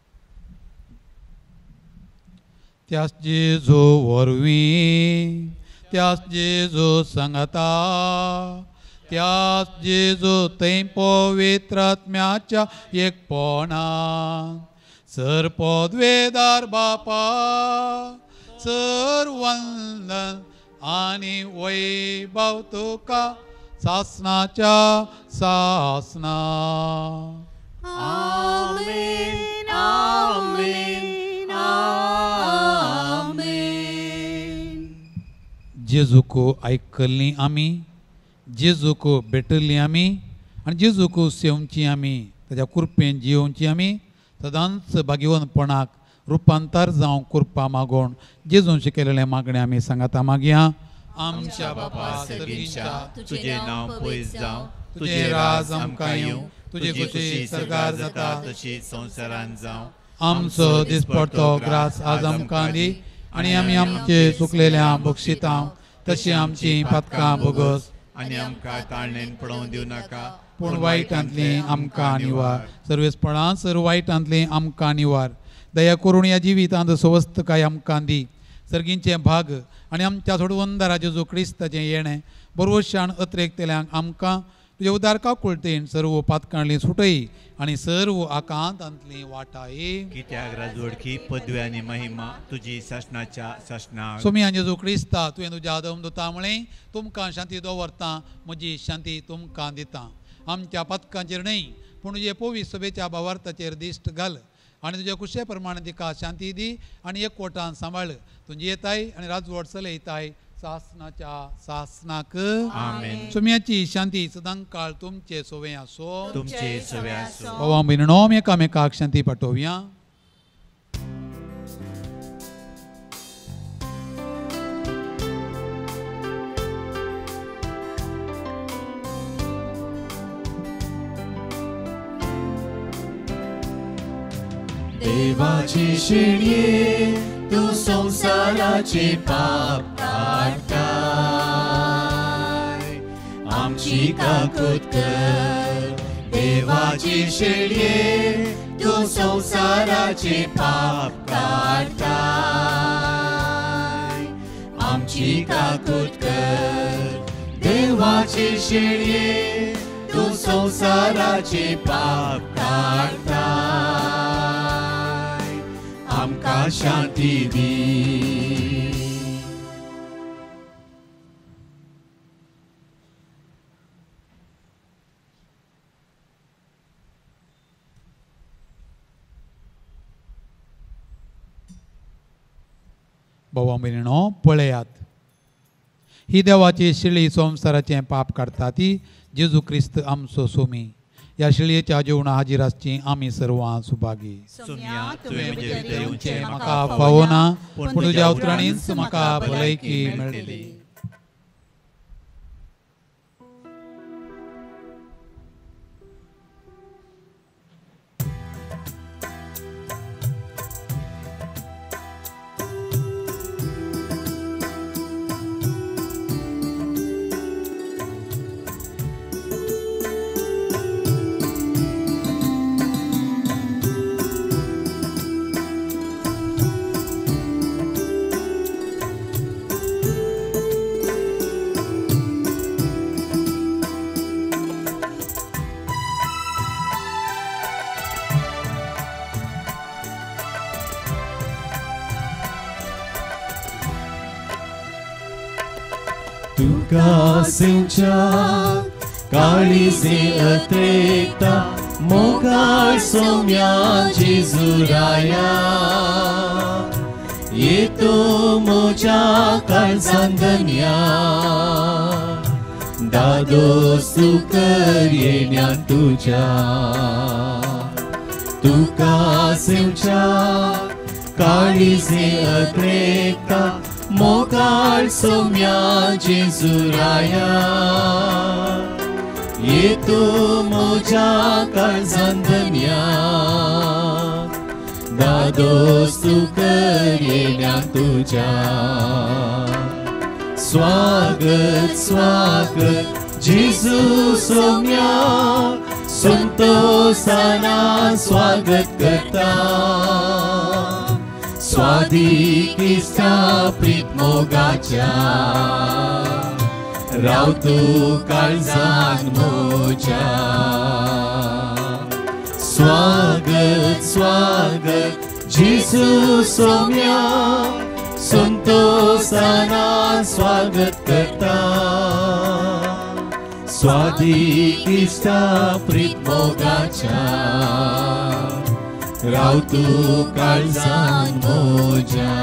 त्यास जेजू वरवीं त्यास जेजू सांगता त्यास जेजू थंय पवित्रात्म्याच्या एकपणान सर पदवेदार बापा सर वंदन आनी वैभव तुका सासनाच्या सासना आमेन आमेन आमेन जेजूको आयकल्लीं आमी जेजूको भेटल्लीं आमी आनी जेजूको सेवची आमी ताच्या कृपेन जियोवची आमी सदांच भाग्यवनपणाक रुपांतर जावं कृपा मागोवन जेजून शिकयलेले मागणे आमी सांगाता मागया आमच्या बापा सर्गीच्या तुझे नाव पयस जावं तुझे राज आमकां येवं तुझे खुशी सरकार जाता तशी संवसारान जावं आमचो दिसपडटो ग्रास आज आमकां दी आनी आमी आमचे चुकलेल्या बक्षितांव तशी आमची पातकां भोगस आनी आमकां ताळणेन पडोवंक दिवं नाका पूण वायटांतली आमकां निवार सर्वेस्पणां सर्व वायटांतली आमकां निवार दया करून ह्या जिवितांत स्वस्थकाय आमकां दी सर्गींचे भाग आनी आमच्या सोडवंदारा जेजू क्रिस्ताचें येणें बरोवशान अत्रेकतेल्यांक आमकां तुजे उदारका कुळतेन सर्व पातकांतली सुटय आनी सर्व आकांतांतली वाटाय कित्याक राजवडकी पदवी आनी महिमा तुजी शासनाच्या शासनाक सोमी जेजू क्रिस्ता तुवें तुज्या आदम दोता म्हळें तुमकां शांती दवरता म्हजी शांती तुमकां दिता आमच्या पथकांचेर न्हय पूण तुजे पवित्र सभेच्या भावार्थाचेर दिश्ट घाल आनी तुज्या कुशे प्रमाणे तिका शांती दी आनी एकवटान सांबाळ तुजी येताय आनी राजवट चलयताय सासनाच्या सासनाक आमेन सुम्याची शांती सदां काळ तुमचे सोवे आसो तुमचे सोवे आसो भावां भयणीनो एकामेकाक शांती पाठोवया देवाची शिणये तू संसाराचे पाप काढताय आमची काकूत कर देवाची शिणये तू संसाराचे पाप काढताय आमची काकूत कर देवाची शिणये तू संसाराचे पाप काढताय आमकां शांती दी भावां भयणीनो पळयात ही देवाची शिळी संवसाराचें पाप काडटा ती जेजू क्रिस्त आमचो सोमी ह्या शिळयेच्या जेवणा हाजीर आसची आमी सर्वां सुभागी सुम्या तुवें म्हजे भितर येवचें म्हाका फावना पूण तुज्या उतरांनीच म्हाका भलायकी मेळटली तुका सेवच्या काळीजे अत्रेकता मोगाळ सौम्या जेजुराया येतो मोच्या काळजांगन्या दादोस तू कर येण्या तुझ्या तुका सेवच्या काळीजे अत्रेकता मोगाळ सौम्या जेजुराया येतो म्हज्या काळजांत धन्याक दादोस तूं कर येण्याक तुज्या स्वागत स्वागत जेजू सोम्या संतोषाना स्वागत करता स्वादीक इश्टा प्रीत मोगाच्या राव तूं काळजांत म्हज्या स्वागत स्वागत जेजू सोम्या संतोषाना स्वागत करता स्वादीक इश्टा प्रीत मोगाच्या राव तूं काळजांत म्हज्या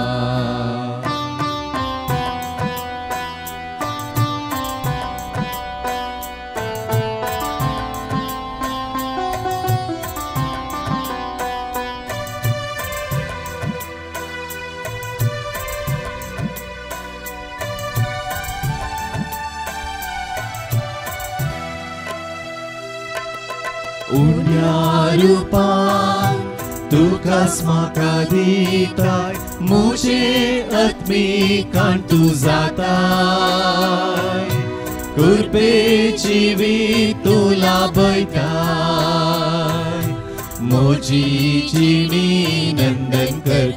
उण्या रुपान तुकाच म्हाका दिताय म्हजे आत्मिकान तूं जाताय कुरपेची वीट तूं लाभयताय म्हजी जिणी नंदन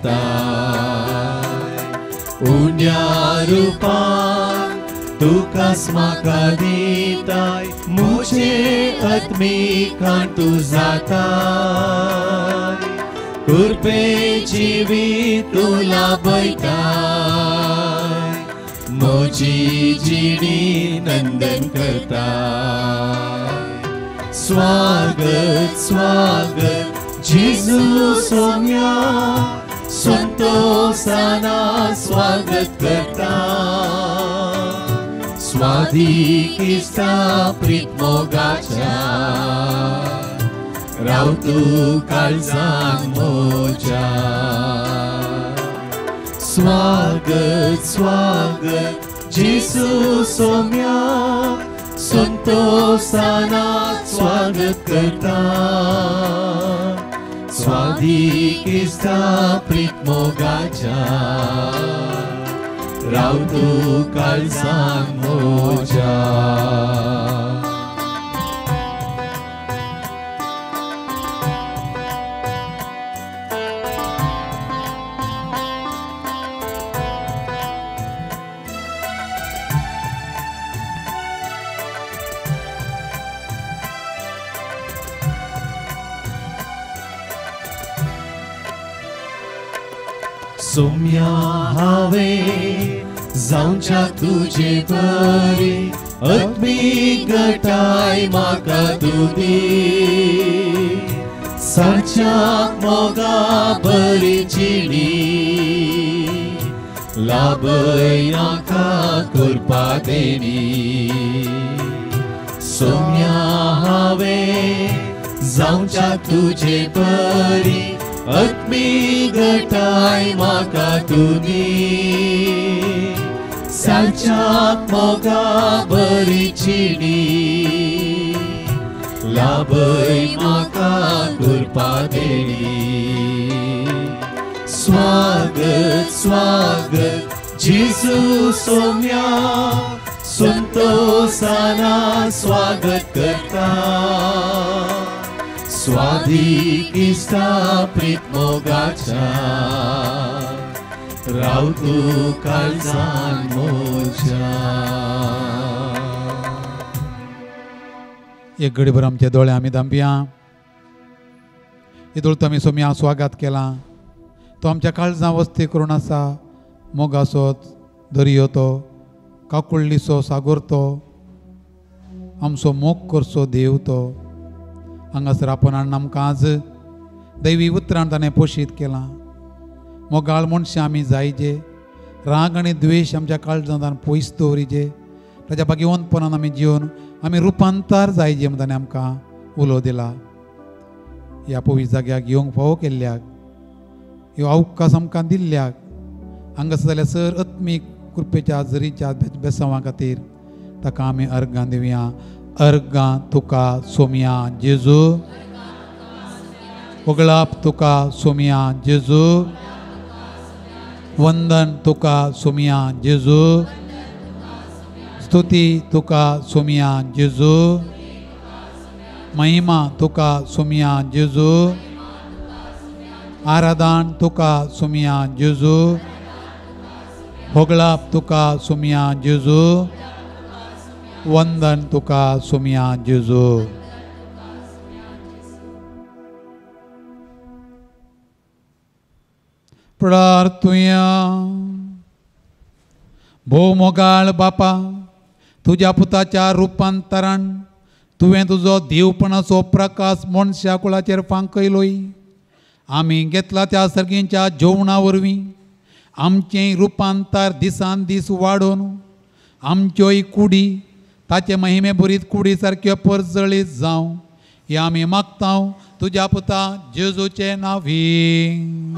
करताय उण्या रुपान तुकाच म्हाका दिताय म्हजे आत्मिकान तूं जाताय कुरपेची वीट तूं लाभयताय म्हजी जिणी नंदन करताय स्वागत स्वागत जेजू सोम्या संतोषाना स्वागत करता स्वादीक इश्टा प्रीत मोगाच्या राव तूं काळजांत म्हज्या स्वागत स्वागत जेजू सोम्या संतोषाना स्वागत करता स्वादीक इश्टा प्रीत मोगाच्या राव तूं काळजांत म्हज्या सोम्या हांवें जावच्या तुजे बरी आत्मीक घटाय म्हाका तूं दी सारच्याक मोगा बरी जिणी लाभय नाका करपा देणी सोम्या हांवें जावच्या तुजे बरी आत्मीक घटाय म्हाका तूं दी सारच्याक मोगा बरी जिणी लाभय म्हाका करपा देणी स्वागत स्वागत जेजू सोम्या संतोषाना स्वागत करता स्वादीक इश्टा प्रीत मोगाच्या राव तूं काळजांत म्हज्या एक घडीभर आमचे दोळे आमी धांपया इतूंत आमी सोम्या स्वागत केलां तो आमच्या काळजां वस्ती करून आसा मोगाचो दर्यो तो काकुळ्ळीचो सागोर तो आमचो मोग करचो देव तो हांगासर आपणान आमकां आज दैवी उतरान ताणें पोशीत केलां मोगाळ मनशां आमी जायचे राग आनी द्वेश आमच्या काळजांत पयस दवरिचे ताच्या भाग्यवंतपणान आमी जिवन आमी रुपांतर जायचे म्हण ताणें आमकां उलो दिला ह्या पवित्र जाग्याक येवंक फावो केल्ल्याक ह्यो अवकाश आमकां दिल्ल्याक हांगासर जाल्यार सर आत्मीक कृपेच्या झरीच्या बेसांवा खातीर ताका आमी अर्गां दिवया अर्गां तुका सोमया जेजू उगळाप तुका सोमया जेजू वंदन तुका सोमया जेजू स्तुती तुका सोमया जेजू महिमा तुका सोमया जेजू आराधन तुका सोमया जेजू होगळाप तुका सोमया जेजू वंदन तुका सोमया जेजू प्रार्थुया भोवमोगाळ बापा तुझ्या पुताच्या रुपांतरण तुवें तुजो देवपणाचो प्रकाश मनशा कुळाचेर फांकयलोय आमी घेतला त्या सर्गींच्या जेवणा वरवीं आमचें रुपांतर दिसान दीस वाडोवन आमच्योय कुडी ताचे महिमे भरीत कुडी सारक्यो परजळीत जावं हे आमी मागतां तुज्या पुता जेजूचे नांवी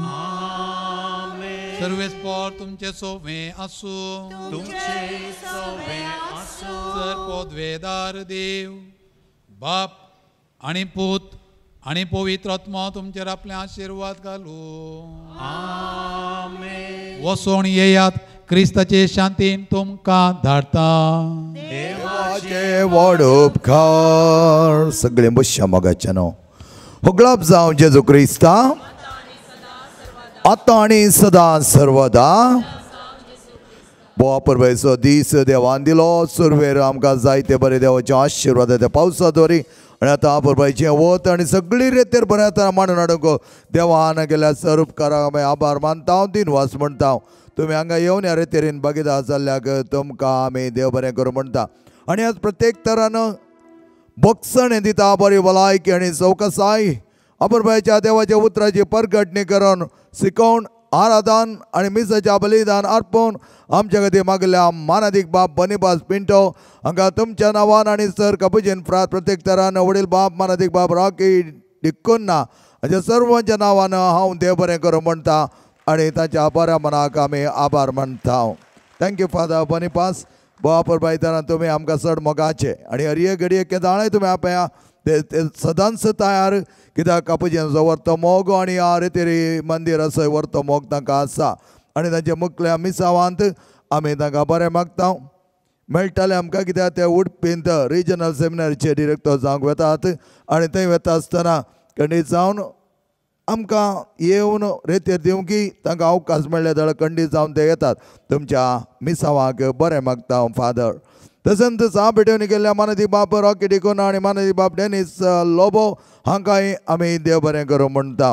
सर्वेस्पर तुमचे सोवे आसूं तुमचे सोवे आसूं सर्पोद्वेदार देव बाप आनी पूत आनी पवित्र आत्मा तुमचेर आपले आशीर्वाद घालूं आमेन वसोन येयात क्रिस्ताचे शांतीन तुमकां धाडता देवाचे व्हड उपकार सगळे बश्या मोगाचे न्हू होगळाप जावं जेजू क्रिस्ता आतां आनी सदां सर्वदा बोवा परबेचो दीस देवान दिलो सुरवेर आमकां जायते बरे देवाचे आशिर्वाद ते पावसा दोरी आनी आतां परबाईचें वत आनी सगळी रेतेर बरें आतां मांडून हाडूंक देवान केल्या सर उपकाराक आमी आभार मानता हांव दिनवास म्हणटा तुमी हांगा येवन ह्या रेतेरीन भागीदार जाल्ल्याक तुमकां आमी देव बरें करूं म्हणटा आनी आज प्रत्येक तरान बक्षण हें दिता बरी भलायकी आनी चौकसाय अपुरबायच्या देवाच्या उतराची परगटणी करून शिकोवन आराधन आनी मिसाच्या बलिदान अर्पून आमच्या खातीर मागल्या मानादीक बाप बनीबास पिंटो हांकां तुमच्या नांवान आनी सर कपुजीन फ्रात प्रत्येक तरान वडील बाप मानादीक बाप रॉकी डिक्कुन्ना हाच्या सर्वांच्या नांवान हांव देव बरें करूं म्हणटा आनी ताच्या बऱ्या मनाक आमी आभार मानता थँक्यू फादर बनीपास बोवा परबायतना तुमी आमकां चड मोगाचे आनी हरये घडये केदाळय तुमी आपया ते सदांच तयार कित्याक कापुजींचो व्हरतो मोग आनी ह्या रेतेरी मंदीर असो व्हरतो मोग तांकां आसा आनी तांच्या मुखल्या मिसावांत आमी तांकां बरें मागता मेळटलें आमकां कित्याक ते उडपींत रिजनल सेमिनारीचे डिरेक्टर जावंक वेतात आनी थंय वता आसतना खंडीत जावन आमकां येवन रेतेर दिवंकी तांकां अवकाश मेळ्ळे जाल्यार खंडीत जावन ते येतात तुमच्या मिसावांक बरें मागता फादर तसंच सा भेटून गेल्ल्या मानदी बाप रॉकी डिकोना आनी मानदी बाप डेनीस लोबो हांकांय आमी देव बरें करूं म्हणटा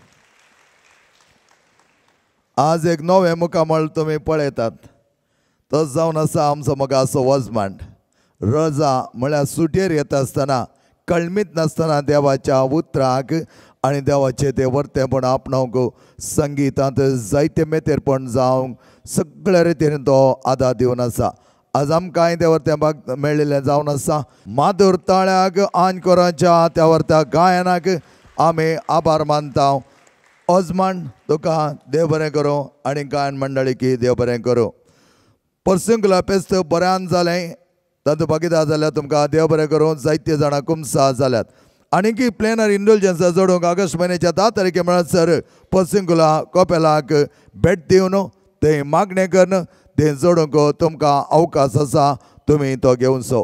आज एक नवें मुखामळ तुमी पळयतात तो जावन आसा आमचो मोगाचो वजमांड रजा म्हळ्यार सुटयेर येता आसतना कळमीत नासतना देवाच्या उतराक आनी देवाचें तें वर्तेपण आपणावंक संगीतांत जायते मेतेरपण जावंक सगळ्या रितीन तो आदार दिवन आसा आज आमकां त्या वर्त्या मेळिल्लें जावन आसा माधुर ताळ्याक आनकोराच्या त्या वर्त्या गायनाक आमी आभार मानता ओजमांड तुका देव बरें करूं आनी गायन मंडळीकी देव बरें करूं पर्सुंकुला फेस्त बऱ्यान जालें तातूंत भागीदार जाल्यार तुमकां देव बरें करूं जायते जाणां कुमसा जाल्यात आनीक प्लेनर इंडल्जन्स जोडूंक ऑगस्ट म्हयन्याच्या धा तारखे म्हणसर पर्सुंकुला कोपेलाक भेट दिवन थंय मागणें करून तें जोडूंक तुमकां अवकाश आसा तुमी तो घेवन सो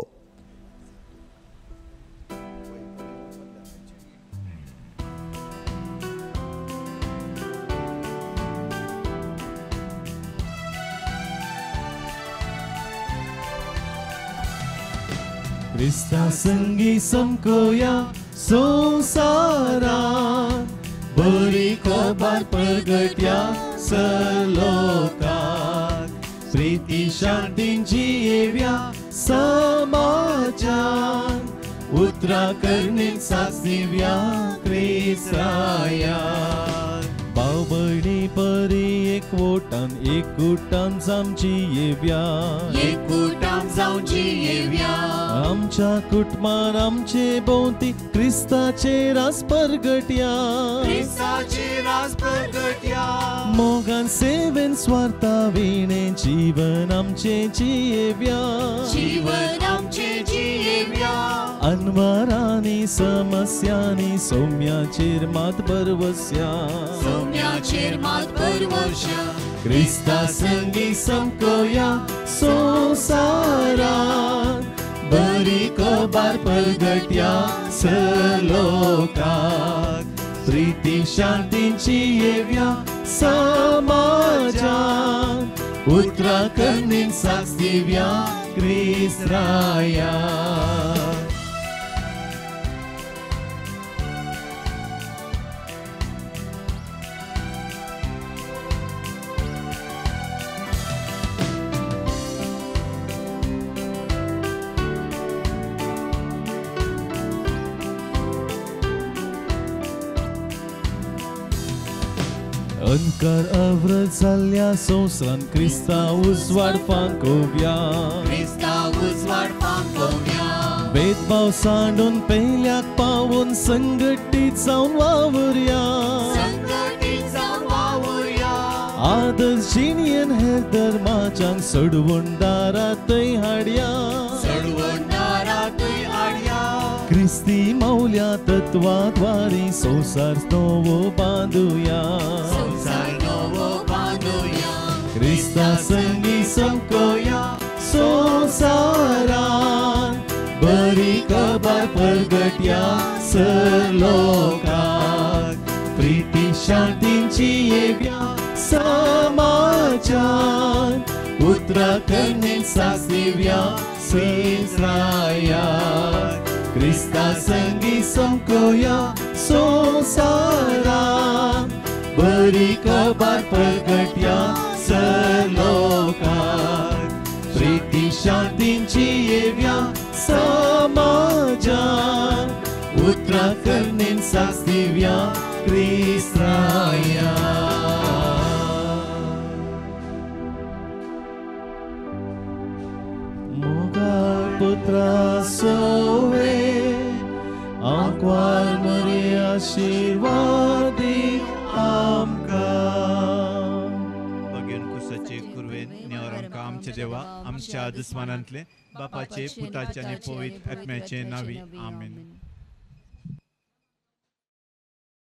क्रिस्ता संगी समकोया संसारात बरी खबर परगट्या सलोकात प्रीती शांतींची येव्या समाजान उतरा करणेक सासनिव्या क्रिस्ताया भाव भयणी परी एकवटान एकूटान जावची येव्या एकूटान जावची येव्या आमच्या कुटुंबान आमचे भोवती क्रिस्ताचे रास परगट्या क्रिस्ताचे रास परगट्या मोगान सेवेन स्वार्था विणे जीवन आमचे जियेव्या जीवन आमचे जियेव्या अनवरांनी समस्यांनी सौम्याचेर मात परवस्या सौम्याचेर मात परवश्या क्रिस्ता संगी समकोया संसारान बरी खबर परगट्या सलोकाक प्रीती शांतीची येव्या समाजान उतरा करणीन साक्ष दिव्या क्रिस्त्राया अनकार अव्रत जाल्ल्या संवसारान क्रिस्ता उजवाड फांकोव्या क्रिस्ता उजवाड फांकोव्या भेदभाव सांडून पेल्याक पावून संघटीत जावन वावुरया संघटीत जावन वावुरया आदर्श जिणेन हेर धर्माच्यांक सोडवून दारांतय हाडया सोडवून दारांतय हाडया क्रिस्ती मौल्या तत्वाद्वारी संसार नवो बांदुया संसार नवो बांदुया क्रिस्ता संगी समकोया संसारान बरी खबर परगट्या सलोकाक प्रीती शांतीची येव्या समाजान उतरा करणीन साक्ष दिव्या इस्रायाक क्रिस्ता संगी समकोया संसारान बरी खबर परगट्या सलोकाक प्रीती शांतीची येव्या समाजान उतरा करणीन साक्ष दिव्या क्रिस्त्राया मोगाळ पुत्रा सोवे आमकां मरे आशीर्वाद दी आमकां भगवान कुसाचे कुरवेन नेवरांका आमचे देवा आमच्या दुस्मानांतले बापाचे पुताचे आणि पवित्र आत्म्याचे नावी आमेन.